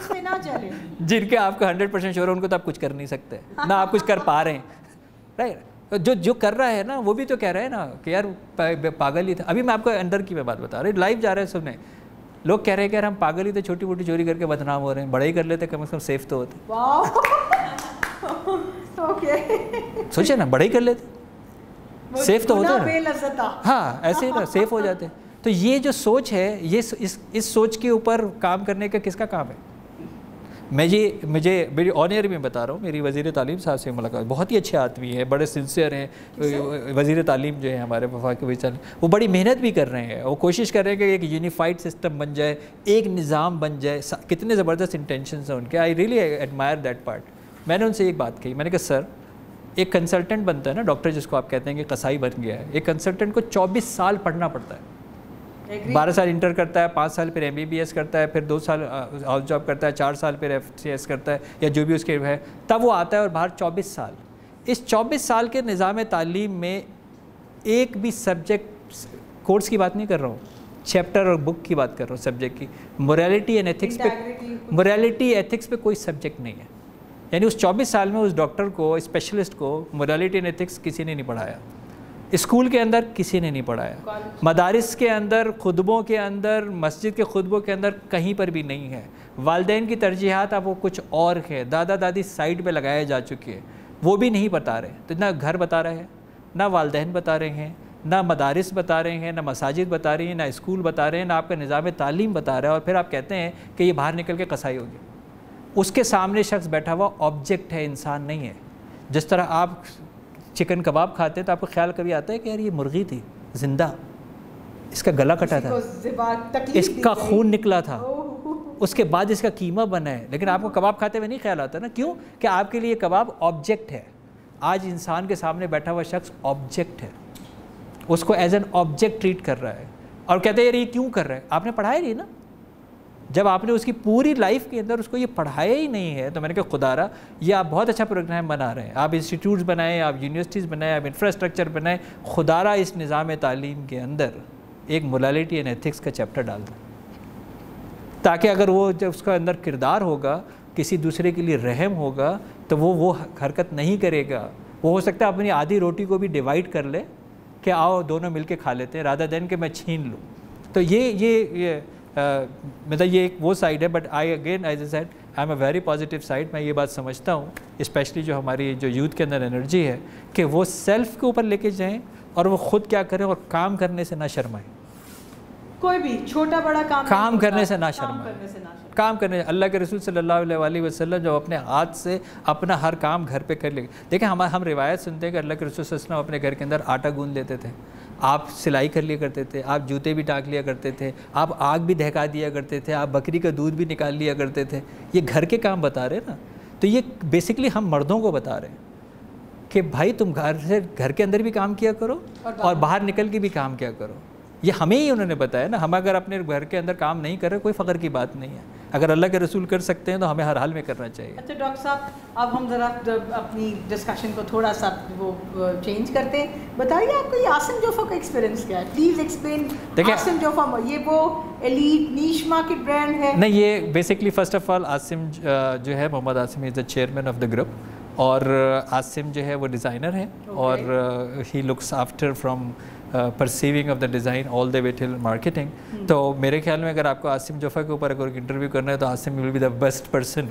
सकते। जिनके आपको 100% श्योर है उनको तो आप कुछ कर नहीं सकते ना, आप कुछ कर पा रहे हैं, राइट? जो कर रहा है ना वो भी तो कह रहा है ना कि यार पागल ही था। अभी मैं आपको अंदर की मैं बात बता रहा हूँ, लाइव जा रहे हैं सुनने, लोग कह रहे हैं कि यार हम पागल ही थे, छोटी मोटी चोरी करके बदनाम हो रहे हैं, बड़े ही कर लेते, कम से कम सेफ तो होते। सोचिए ना, बड़े ही कर लेते, सेफ तो होते ना। हाँ, ऐसे ही ना सेफ हो जाते। तो ये जो सोच है, ये इस सोच के ऊपर काम करने का किसका काम है? मुझे मेरी ऑन एयर में बता रहा हूँ, मेरी वज़ीर तालीम साहब से मुलाकात, बहुत ही अच्छे आदमी हैं, बड़े सिंसियर हैं। वज़ीर तालीम जो है हमारे वफाकी वज़ीर तालीम, वो बड़ी मेहनत भी कर रहे हैं, वो कोशिश कर रहे हैं कि एक यूनिफाइड सिस्टम बन जाए, एक निज़ाम बन जाए। कितने ज़बरदस्त इंटेंशंस हैं उनके, I really admire that part. मैंने उनसे एक बात कही, मैंने कहा सर, एक कंसल्टेंट बनता है ना, डॉक्टर जिसको आप कहते हैं कि कसाई बन गया है, एक कंसल्टेंट को 24 साल पढ़ना पड़ता है। 12 साल इंटर करता है, 5 साल फिर MBBS करता है, फिर 2 साल हाउस जॉब करता है, 4 साल फिर FCS करता है या जो भी उसके है, तब वो आता है और बाहर 24 साल। इस 24 साल के निज़ाम तालीम में एक भी सब्जेक्ट, कोर्स की बात नहीं कर रहा हूँ, चैप्टर और बुक की बात कर रहा हूँ, सब्जेक्ट की, मोरालिटी एंड एथिक्स पे, मोरालिटी एथिक्स पे कोई सब्जेक्ट नहीं है। यानी उस 24 साल में उस डॉक्टर को, स्पेशलिस्ट को मोरालिटी एंड एथिक्स किसी ने नहीं पढ़ाया, स्कूल के अंदर किसी ने नहीं पढ़ाया, मदारिस के अंदर, खुतबों के अंदर, मस्जिद के खुतबों के अंदर कहीं पर भी नहीं है। वालिदैन की तरजीहात अब वो कुछ और है, दादा दादी साइड पे लगाए जा चुके हैं, वो भी नहीं बता रहे। तो ना घर बता रहे हैं, ना वालिदैन बता रहे हैं, ना मदारिस बता रहे हैं, ना मसाजिद बता रही हैं, ना स्कूल बता रहे हैं, ना आपका निज़ाम तालीम बता रहा है, और फिर आप कहते हैं कि ये बाहर निकल के कसाई हो गया। उसके सामने शख्स बैठा हुआ ऑब्जेक्ट है, इंसान नहीं है। जिस तरह आप चिकन कबाब खाते हैं तो आपको ख्याल कभी आता है कि यार ये मुर्गी थी जिंदा, इसका गला कटा था, इसका खून निकला था, उसके बाद इसका कीमा बना है, लेकिन आपको कबाब खाते हुए नहीं ख्याल आता ना। क्यों? कि आपके लिए कबाब ऑब्जेक्ट है। आज इंसान के सामने बैठा हुआ शख्स ऑब्जेक्ट है, उसको एज एन ऑब्जेक्ट ट्रीट कर रहा है और कहते हैं यार ये क्यों कर रहा है? आपने पढ़ाया नहीं ना, जब आपने उसकी पूरी लाइफ के अंदर उसको ये पढ़ाया ही नहीं है, तो मैंने कहा खुदारा ये आप बहुत अच्छा प्रोग्राम बना रहे हैं, आप इंस्टीट्यूट्स बनाएं, आप यूनिवर्सिटीज़ बनाएं, आप इंफ्रास्ट्रक्चर बनाएं, खुदारा इस निज़ाम तालीम के अंदर एक मोरालिटी एंड एथिक्स का चैप्टर डाल दें, ताकि अगर वो जब उसका अंदर किरदार होगा, किसी दूसरे के लिए रहम होगा, तो वो हरकत नहीं करेगा। वो हो सकता है अपनी आधी रोटी को भी डिवाइड कर ले कि आओ दोनों मिलके खा लेते हैं, रादर देन कि मैं छीन लूँ। तो ये मतलब ये एक वो साइड है, but I again as I said I am a very positive side. मैं ये बात समझता हूँ, स्पेशली जो हमारी जो यूथ के अंदर एनर्जी है, कि वो सेल्फ के ऊपर लेके जाएं और वो खुद क्या करें और काम करने से ना शर्माएं। कोई भी छोटा बड़ा काम करने से ना शर्माएं, काम करने। अल्लाह के रसूल सल्लल्लाहु अलैहि वसल्लम जो अपने हाथ से अपना हर काम घर पे कर ले। देखें हम रिवायत सुनते हैं कि अल्लाह के रसूल सल्लल्लाहु अलैहि वसल्लम अपने घर के अंदर आटा गूंद लेते थे, आप सिलाई कर लिया करते थे, आप जूते भी टाँक लिया करते थे, आप आग भी दहका दिया करते थे, आप बकरी का दूध भी निकाल लिया करते थे। ये घर के काम बता रहे ना, तो ये बेसिकली हम मर्दों को बता रहे हैं कि भाई तुम घर के अंदर भी काम किया करो और बाहर निकल के भी काम किया करो। ये हमें ही उन्होंने बताया ना। हम अगर अपने घर के अंदर काम नहीं कर रहे, कोई फ़ख्र की बात नहीं है। अगर अल्लाह के रसूल कर सकते हैं तो हमें हर हाल में करना चाहिए। अच्छा डॉक्टर साहब, अब हम ज़रा अपनी डिस्कशन को थोड़ा सा वो चेंज करते हैं। बताइए आपको ये आसिम जोफा का एक्सपीरियंस क्या है? Please explain. आसिम जोफा ये वो एलीट नीश मार्केट ब्रांड है? नहीं, ये basically first of all Asim जो है, Mohammad Asim is the chairman of the group, और आसिम जो है वो डिज़ाइनर है, और he looks after from perceiving of the design all the way till marketing. तो मेरे ख्याल में अगर आपको आसिम जोफा के ऊपर अगर इंटरव्यू करना है तो Asim will be the best person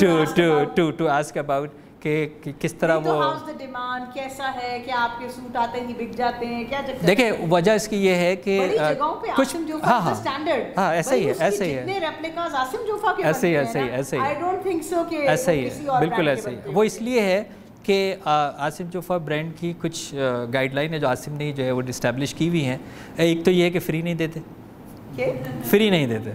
to ask about कि किस तरह वो डिमांड कैसा है, क्या आपके सूट आते ही बिक जाते हैं, क्या चक्कर? देखिए वजह इसकी ये है कि कुछ स्टैंडर्ड ऐसा ही है, ऐसा ही है, ऐसे ही है, आई डोंट थिंक सो कि ऐसा ही है, बिल्कुल ऐसा ही है। वो इसलिए है कि आसिम जोफा ब्रांड की कुछ गाइडलाइन है जो आसिम ने जो है वो इस्टेब्लिश की हुई हैं। एक तो ये है कि फ्री नहीं देते, फ्री नहीं देते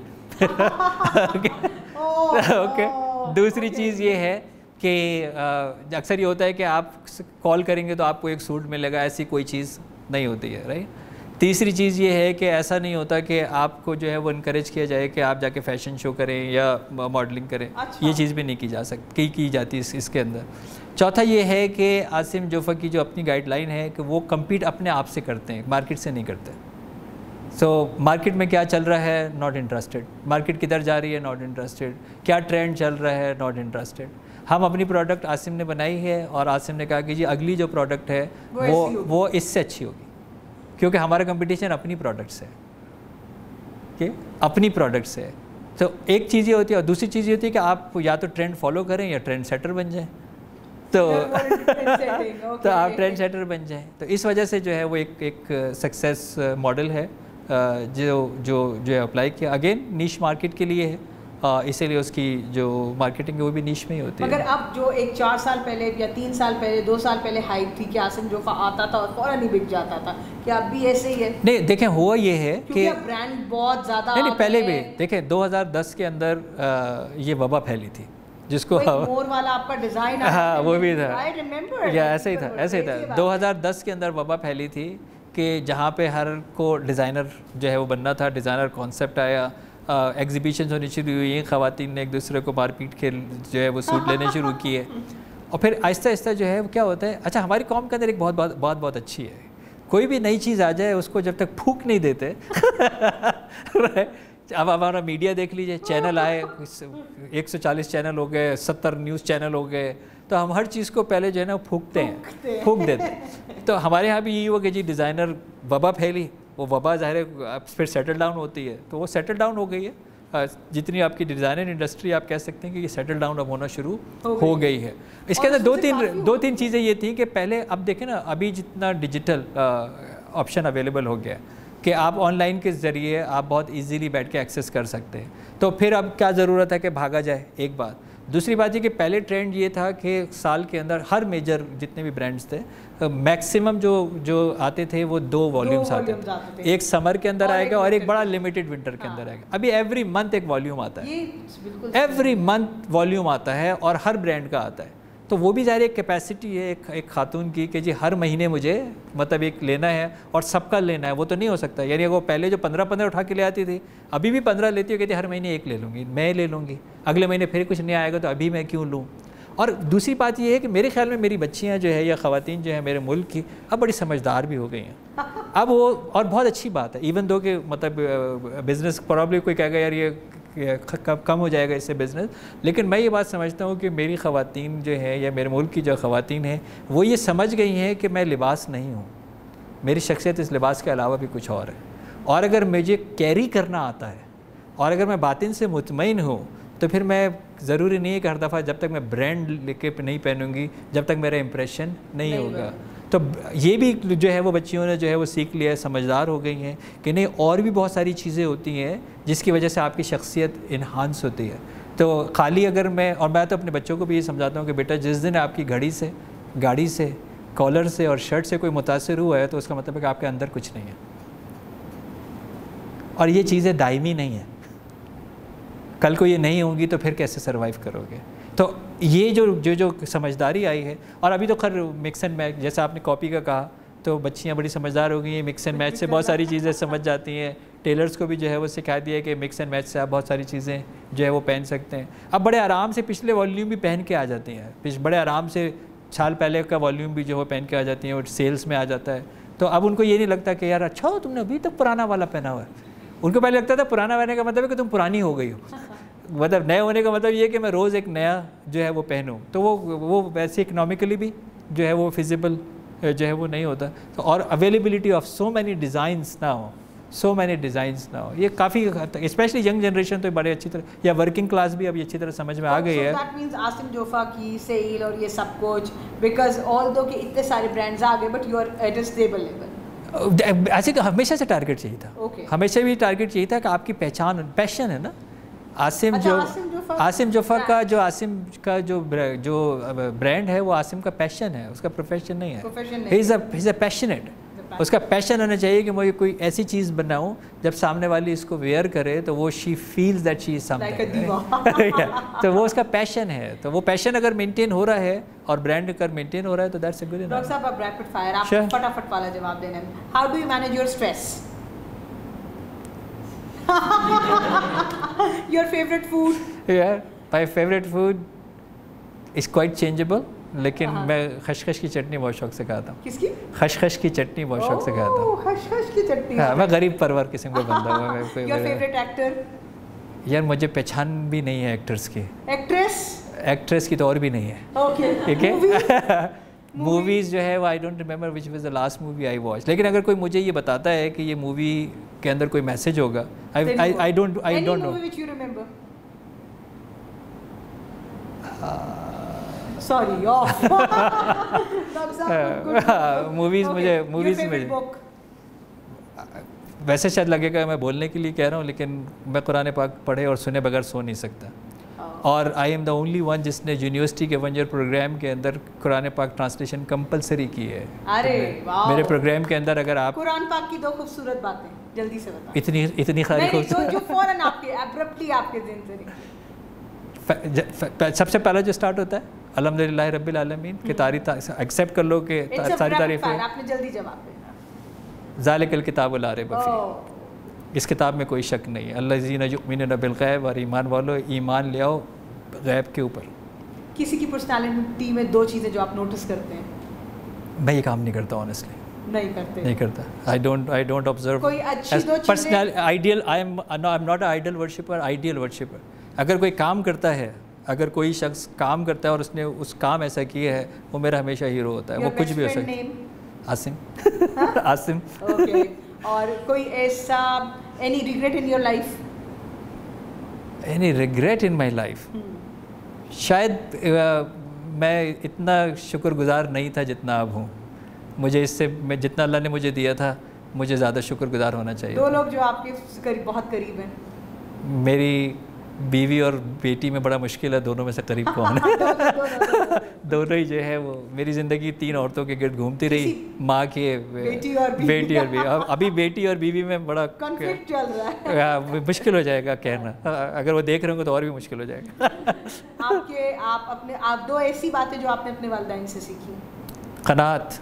ओके। दूसरी चीज़ ये है कि अक्सर ये होता है कि आप कॉल करेंगे तो आपको एक सूट मिलेगा, ऐसी कोई चीज़ नहीं होती है, राइट। तीसरी चीज़ ये है कि ऐसा नहीं होता कि आपको जो है वो इनकरेज किया जाए कि आप जाके फ़ैशन शो करें या मॉडलिंग करें। अच्छा। ये चीज़ भी नहीं की जा सकती, की जाती इसके अंदर। चौथा ये है कि आसिम जोफा की जो अपनी गाइडलाइन है कि वो कम्पीट अपने आप से करते हैं, मार्केट से नहीं करते। सो मार्केट में क्या चल रहा है, नॉट इंटरेस्टेड। मार्केट किधर जा रही है, नॉट इंटरेस्टेड। क्या ट्रेंड चल रहा है, नॉट इंटरेस्टेड। हम अपनी प्रोडक्ट आसिम ने बनाई है, और आसिम ने कहा कि जी अगली जो प्रोडक्ट है वो इससे अच्छी होगी, क्योंकि हमारा कंपटीशन अपनी प्रोडक्ट से है, कि अपनी प्रोडक्ट से है। तो एक चीज़ ये होती है, और दूसरी चीज़ ये होती है कि आप या तो ट्रेंड फॉलो करें या ट्रेंड सेटर बन जाएं। तो आप ट्रेंड सेटर बन जाएं। तो इस वजह से जो है वो एक सक्सेस मॉडल है जो अप्लाई किया। अगेन नीश मार्केट के लिए है, इसीलिए उसकी जो मार्केटिंग है वो भी नीश में ही होती है। मगर अब जो एक 4 साल पहले या 3 साल पहले 2 साल पहले हाइप थी कि आसिम जोफा आता था और फौरन ही बिक जाता था, क्या अब भी ऐसे ही है? नहीं, देखें हुआ ये है कि ब्रांड बहुत ज़्यादा नहीं पहले भी देखें 2010 के अंदर ये वबा फैली थी, जिसको मोर वाला आपका डिज़ाइन, हाँ वो भी था, आई रिमेंबर, या ऐसे ही था 2010 के अंदर वबा फैली थी कि जहाँ पे हर को डिज़ाइनर जो है वो बनना था, डिज़ाइनर कॉन्सेप्ट आया, एग्जीबिशन होनी शुरू हुई, ख़वातीन ने एक दूसरे को मारपीट के जो है वो सूट लेने शुरू किए, और फिर आहिस्ता आहिस्ता जो है वो क्या होता है। अच्छा, हमारी कौम के अंदर एक बहुत अच्छी है, कोई भी नई चीज़ आ जाए उसको जब तक फूंक नहीं देते अब हमारा मीडिया देख लीजिए, चैनल आए 140 चैनल हो गए, 70 न्यूज़ चैनल हो गए, तो हम हर चीज़ को पहले जो है ना फूंक देते हैं। तो हमारे यहाँ भी यही हुआ कि जी डिज़ाइनर वबा फैली, वो वबा ज़ाहिर है फिर सेटल डाउन होती है, तो वो सेटल डाउन हो गई है। जितनी आपकी डिज़ाइनर इंडस्ट्री आप कह सकते हैं कि ये सेटल डाउन अब होना शुरू हो गई है। इसके अंदर दो तीन चीज़ें ये थी कि पहले, अब देखें ना, अभी जितना डिजिटल ऑप्शन अवेलेबल हो गया कि आप ऑनलाइन के ज़रिए आप बहुत इजीली बैठ के एक्सेस कर सकते हैं, तो फिर अब क्या ज़रूरत है कि भागा जाए, एक बात। दूसरी बात ये कि पहले ट्रेंड ये था कि साल के अंदर हर मेजर जितने भी ब्रांड्स थे मैक्सिमम जो आते थे वो 2 वॉल्यूम्स आते थे। एक समर के अंदर आएगा और एक बड़ा लिमिटेड विंटर के अंदर आएगा। अभी एवरी मंथ एक वॉल्यूम आता है, एवरी मंथ वॉल्यूम आता है और हर ब्रांड का आता है। तो वो भी ज़ाहिर एक कैपेसिटी है एक खातून की कि जी हर महीने मुझे मतलब एक लेना है और सबका लेना है, वो तो नहीं हो सकता। यानी वो पहले जो 15-15 उठा के ले आती थी, अभी भी 15 लेती है, कहती हर महीने एक ले लूँगी, मैं ले लूँगी, अगले महीने फिर कुछ नहीं आएगा तो अभी मैं क्यों लूँ। और दूसरी बात ये है कि मेरे ख्याल में मेरी बच्चियाँ जो है या ख़वातीन जो है मेरे मुल्क की अब बड़ी समझदार भी हो गई हैं अब वो, और बहुत अच्छी बात है। इवन दो कि मतलब बिज़नेस प्रॉब्ली कोई कहेगा यार ये कम हो जाएगा इससे बिज़नेस, लेकिन मैं ये बात समझता हूँ कि मेरी ख़वातीन जो है या मेरे मुल्क की जो ख़वातीन हैं वो ये समझ गई हैं कि मैं लिबास नहीं हूँ, मेरी शख्सियत इस लिबास के अलावा भी कुछ और है। और अगर मुझे कैरी करना आता है और अगर मैं बातिन से मुतमईन हूँ तो फिर मैं ज़रूरी नहीं है कि हर दफ़ा जब तक मैं ब्रांड लेके नहीं पहनूंगी जब तक मेरा इंप्रेशन नहीं होगा। तो ये भी जो है वो बच्चियों ने जो है वो सीख लिया है, समझदार हो गई हैं कि नहीं और भी बहुत सारी चीज़ें होती हैं जिसकी वजह से आपकी शख्सियत इन्हांस होती है। तो खाली अगर मैं तो अपने बच्चों को भी ये समझाता हूँ कि बेटा जिस दिन आपकी घड़ी से, गाड़ी से, कॉलर से और शर्ट से कोई मुतासिर हुआ है तो उसका मतलब है कि आपके अंदर कुछ नहीं है और ये चीज़ें दायमी नहीं है। कल को ये नहीं होंगी तो फिर कैसे सर्वाइव करोगे। तो ये जो समझदारी आई है, और अभी तो खैर मिक्स एंड मैच, जैसा आपने कॉपी का कहा, तो बच्चियाँ बड़ी समझदार हो गई हैं, मिक्स एंड मैच से बहुत सारी चीज़ें समझ जाती हैं। टेलर्स को भी जो है वो सिखा दिया है कि मिक्स एंड मैच से आप बहुत सारी चीज़ें जो है वो पहन सकते हैं। अब बड़े आराम से पिछले वॉल्यूम भी पहन के आ जाती हैं, बड़े आराम से साल पहले का वॉल्यूम भी जो है पहन के आ जाती हैं और सेल्स में आ जाता है। तो अब उनको ये नहीं लगता कि यार अच्छा हो तुमने अभी तक पुराना वाला पहना हुआ है। उनको पहले लगता था पुराना पहनने का मतलब है कि तुम पुरानी हो गई हो, मतलब नए होने का मतलब ये कि मैं रोज़ एक नया जो है वो पहनूं। तो वो वैसे इकनॉमिकली भी जो है वो फिजिबल जो है वो नहीं होता। तो और availability of so many designs now, ये काफ़ी स्पेशली यंग जनरेशन तो बड़े अच्छी तरह, या वर्किंग क्लास भी अभी अच्छी तरह समझ में आ गई है। दैट मींस आसिम जोफा की सेल और ये सब कुछ, बिकॉज ऑल्दो कि इतने सारे ब्रांड्स आ गए but you are at a stable level. ऐसे हमेशा से टारगेट चाहिए था, हमेशा भी टारगेट चाहिए था कि आपकी पहचान, पैशन है ना। आसिम जोफा का जो ब्रांड है वो आसिम का पैशन है, उसका प्रोफेशन नहीं है। ही इज़ अ पैशनेट, उसका पैशन होना चाहिए कि मुझे कोई ऐसी चीज़ बनाऊं जब सामने वाली इसको वेयर करे तो वो she feels that she is something. तो वो उसका पैशन है। तो वो पैशन अगर मेंटेन हो रहा है और ब्रांड अगर मेंटेन हो रहा है तो that's a good enough. Doctor साहब अब रैपिड फायर, आप फटाफट वाला जवाब देना। How do you manage your stress? Your favorite food? Yeah, my favorite food is quite changeable, लेकिन मैं खशखश की चटनी बहुत शौक से खाता हूँ। किसकी? खशखश की चटनी बहुत शौक से खाता हूँ। खशखश की चटनी। हाँ, मैं गरीब परिवार किस्म का बंदा हूँ। Your favorite actor? यार मुझे पहचान भी नहीं है एक्टर्स की। एक्ट्रेस की तो और भी नहीं है। Okay. ठीक है। मूवीज़ जो है वो I don't remember which was the last movie I watch, लेकिन अगर कोई मुझे ये बताता है कि ये मूवी के अंदर कोई मैसेज होगा, I don't know. Sorry off. Movies मुझे वैसे शायद लगेगा मैं बोलने के लिए कह रहा हूँ, लेकिन मैं कुरान पाक पढ़े और सुने बगैर सो नहीं सकता। और I am the only one जिसने यूनिवर्सिटी के 1 ईयर प्रोग्राम के अंदर कुरान पाक ट्रांसलेशन कंपलसरी की है। अरे वाह। मेरे प्रोग्राम के अंदर अगर आप कुरान पाक की 2 खूबसूरत बातें जल्दी से बताओ। इतनी सारी जो फौरन आपके एब्रप्टली आपके दिन से सबसे पहला जो स्टार्ट होता है अल्हम्दुलिल्लाह रब्बिल आलमीन की तारीफ, एक्सेप्ट कर लो कि सारी तारीफ है। आपने जल्दी जवाब देना। ज़ालिकल किताबुल ला रैब फीह, इस किताब में कोई शक नहीं है। अल्लज़ीना युमिनूना बिल गैब, और ईमान वालों ईमान ले आओ गैब के ऊपर। किसी की पर्सनालिटी में 2 चीज़ें जो आप नोटिस करते हैं? मैं ये काम नहीं करता ऑनेस्टली, नहीं करता। आई डोंट ऑब्जर्व कोई अच्छी 2 चीज़ें personal ideal. I am not ideal worshipper, ideal worshipper. अगर कोई काम करता है, अगर कोई शख्स काम करता है और उसने उस काम ऐसा किया है, वो मेरा हमेशा हीरो होता है। वो कुछ भी हो सकता है। आसिम। ओके। और कोई ऐसा any regret in your life? Any regret in my life? शायद मैं इतना शुक्रगुजार नहीं था जितना अब हूँ। मुझे इससे मैं जितना अल्लाह ने मुझे दिया था मुझे ज़्यादा शुक्रगुजार होना चाहिए। 2 लोग जो आपके बहुत करीब हैं? बीवी और बेटी में बड़ा मुश्किल है, दोनों में से करीब कौन है? दोनों ही जो है वो, मेरी ज़िंदगी 3 औरतों के गिर्द घूमती रही, माँ के, बेटी और बीवी। अभी बेटी और बीवी में बड़ा कॉन्फ्लिक्ट चल रहा है। मुश्किल हो जाएगा कहना, अगर वो देख रहे होंगे तो और भी मुश्किल हो जाएगा। आप 2 ऐसी बातें जो आपने अपने वालिदैन से सीखी। क़नाअत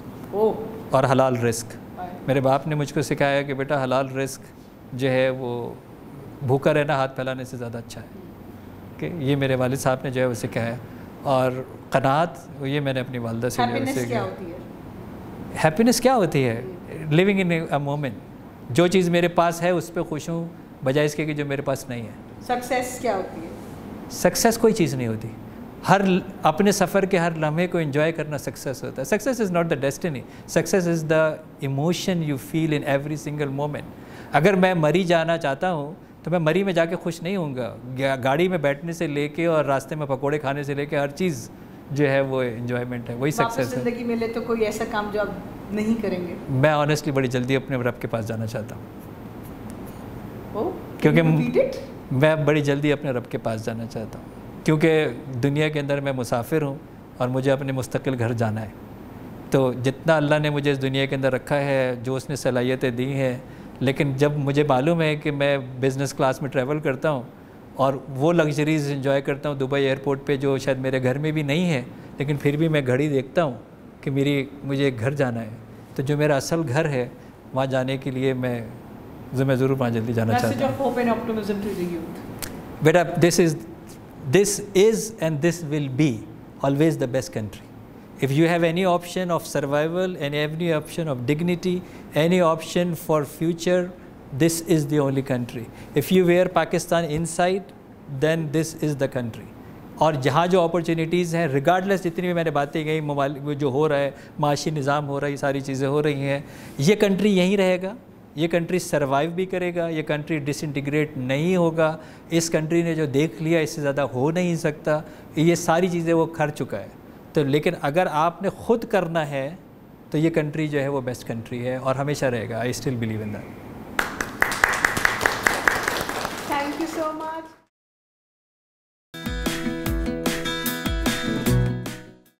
और हलाल रिस्क। मेरे बाप ने मुझको सिखाया कि बेटा हलाल रिस्क जो है वो भूखा रहना हाथ फैलाने से ज़्यादा अच्छा है, कि ये मेरे वालिद साहब ने जो है वो सिखाया। और क़नाअत ये मैंने अपनी वालदा से सीखा। हैप्पीनेस क्या होती है? लिविंग इन अ मोमेंट, जो चीज़ मेरे पास है उस पर खुश हूँ, बजाय इसके कि जो मेरे पास नहीं है। सक्सेस क्या होती है? सक्सेस कोई चीज़ नहीं होती, हर अपने सफ़र के हर लम्हे को एंजॉय करना सक्सेस होता है। Success is not the destiny, success is the emotion you feel in every single moment. अगर मैं मरी जाना चाहता हूँ तो मैं मरी में जाके खुश नहीं होऊंगा, गाड़ी में बैठने से लेके और रास्ते में पकोड़े खाने से लेके हर चीज़ जो है वो एंजॉयमेंट है, वही सक्सेस है। ज़िंदगी मिले तो कोई ऐसा काम जो आप नहीं करेंगे? मैं ऑनेस्टली बड़ी जल्दी अपने रब के पास जाना चाहता हूँ, क्योंकि मैं बड़ी जल्दी अपने रब के पास जाना चाहता हूँ, क्योंकि दुनिया के अंदर मैं मुसाफिर हूँ और मुझे अपने मुस्तकिल घर जाना है। तो जितना अल्लाह ने मुझे इस दुनिया के अंदर रखा है, जो उसने सलाहियतें दी हैं, लेकिन जब मुझे मालूम है कि मैं बिज़नेस क्लास में ट्रैवल करता हूँ और वो लग्जरीज़ एंजॉय करता हूँ दुबई एयरपोर्ट पे, जो शायद मेरे घर में भी नहीं है, लेकिन फिर भी मैं घड़ी देखता हूँ कि मुझे एक घर जाना है। तो जो मेरा असल घर है वहाँ जाने के लिए मैं ज़रूर वहाँ जल्दी जाना चाहता हूँ। बेटा, this is and this will be always the best country. If you have any option of survival and any option of dignity, any option for future, this is the only country. If you wear Pakistan inside, then this is the country. और जहाँ जो अपॉर्चुनिटीज़ हैं, रिगार्डलेस जितनी भी मैंने बातें कही, मोबाइल जो हो रहा है, माशी निज़ाम हो रहा है, ये सारी चीज़ें हो रही हैं, ये कंट्री यहीं रहेगा, ये कंट्री सर्वाइव भी करेगा, ये कंट्री डिसइंटीग्रेट नहीं होगा। इस कंट्री ने जो देख लिया इससे ज़्यादा हो नहीं सकता, ये सारी चीज़ें वो कर चुका है। तो लेकिन अगर आपने ख़ुद करना है तो ये कंट्री जो है वो बेस्ट कंट्री है और हमेशा रहेगा। I still believe in that. Thank you so much.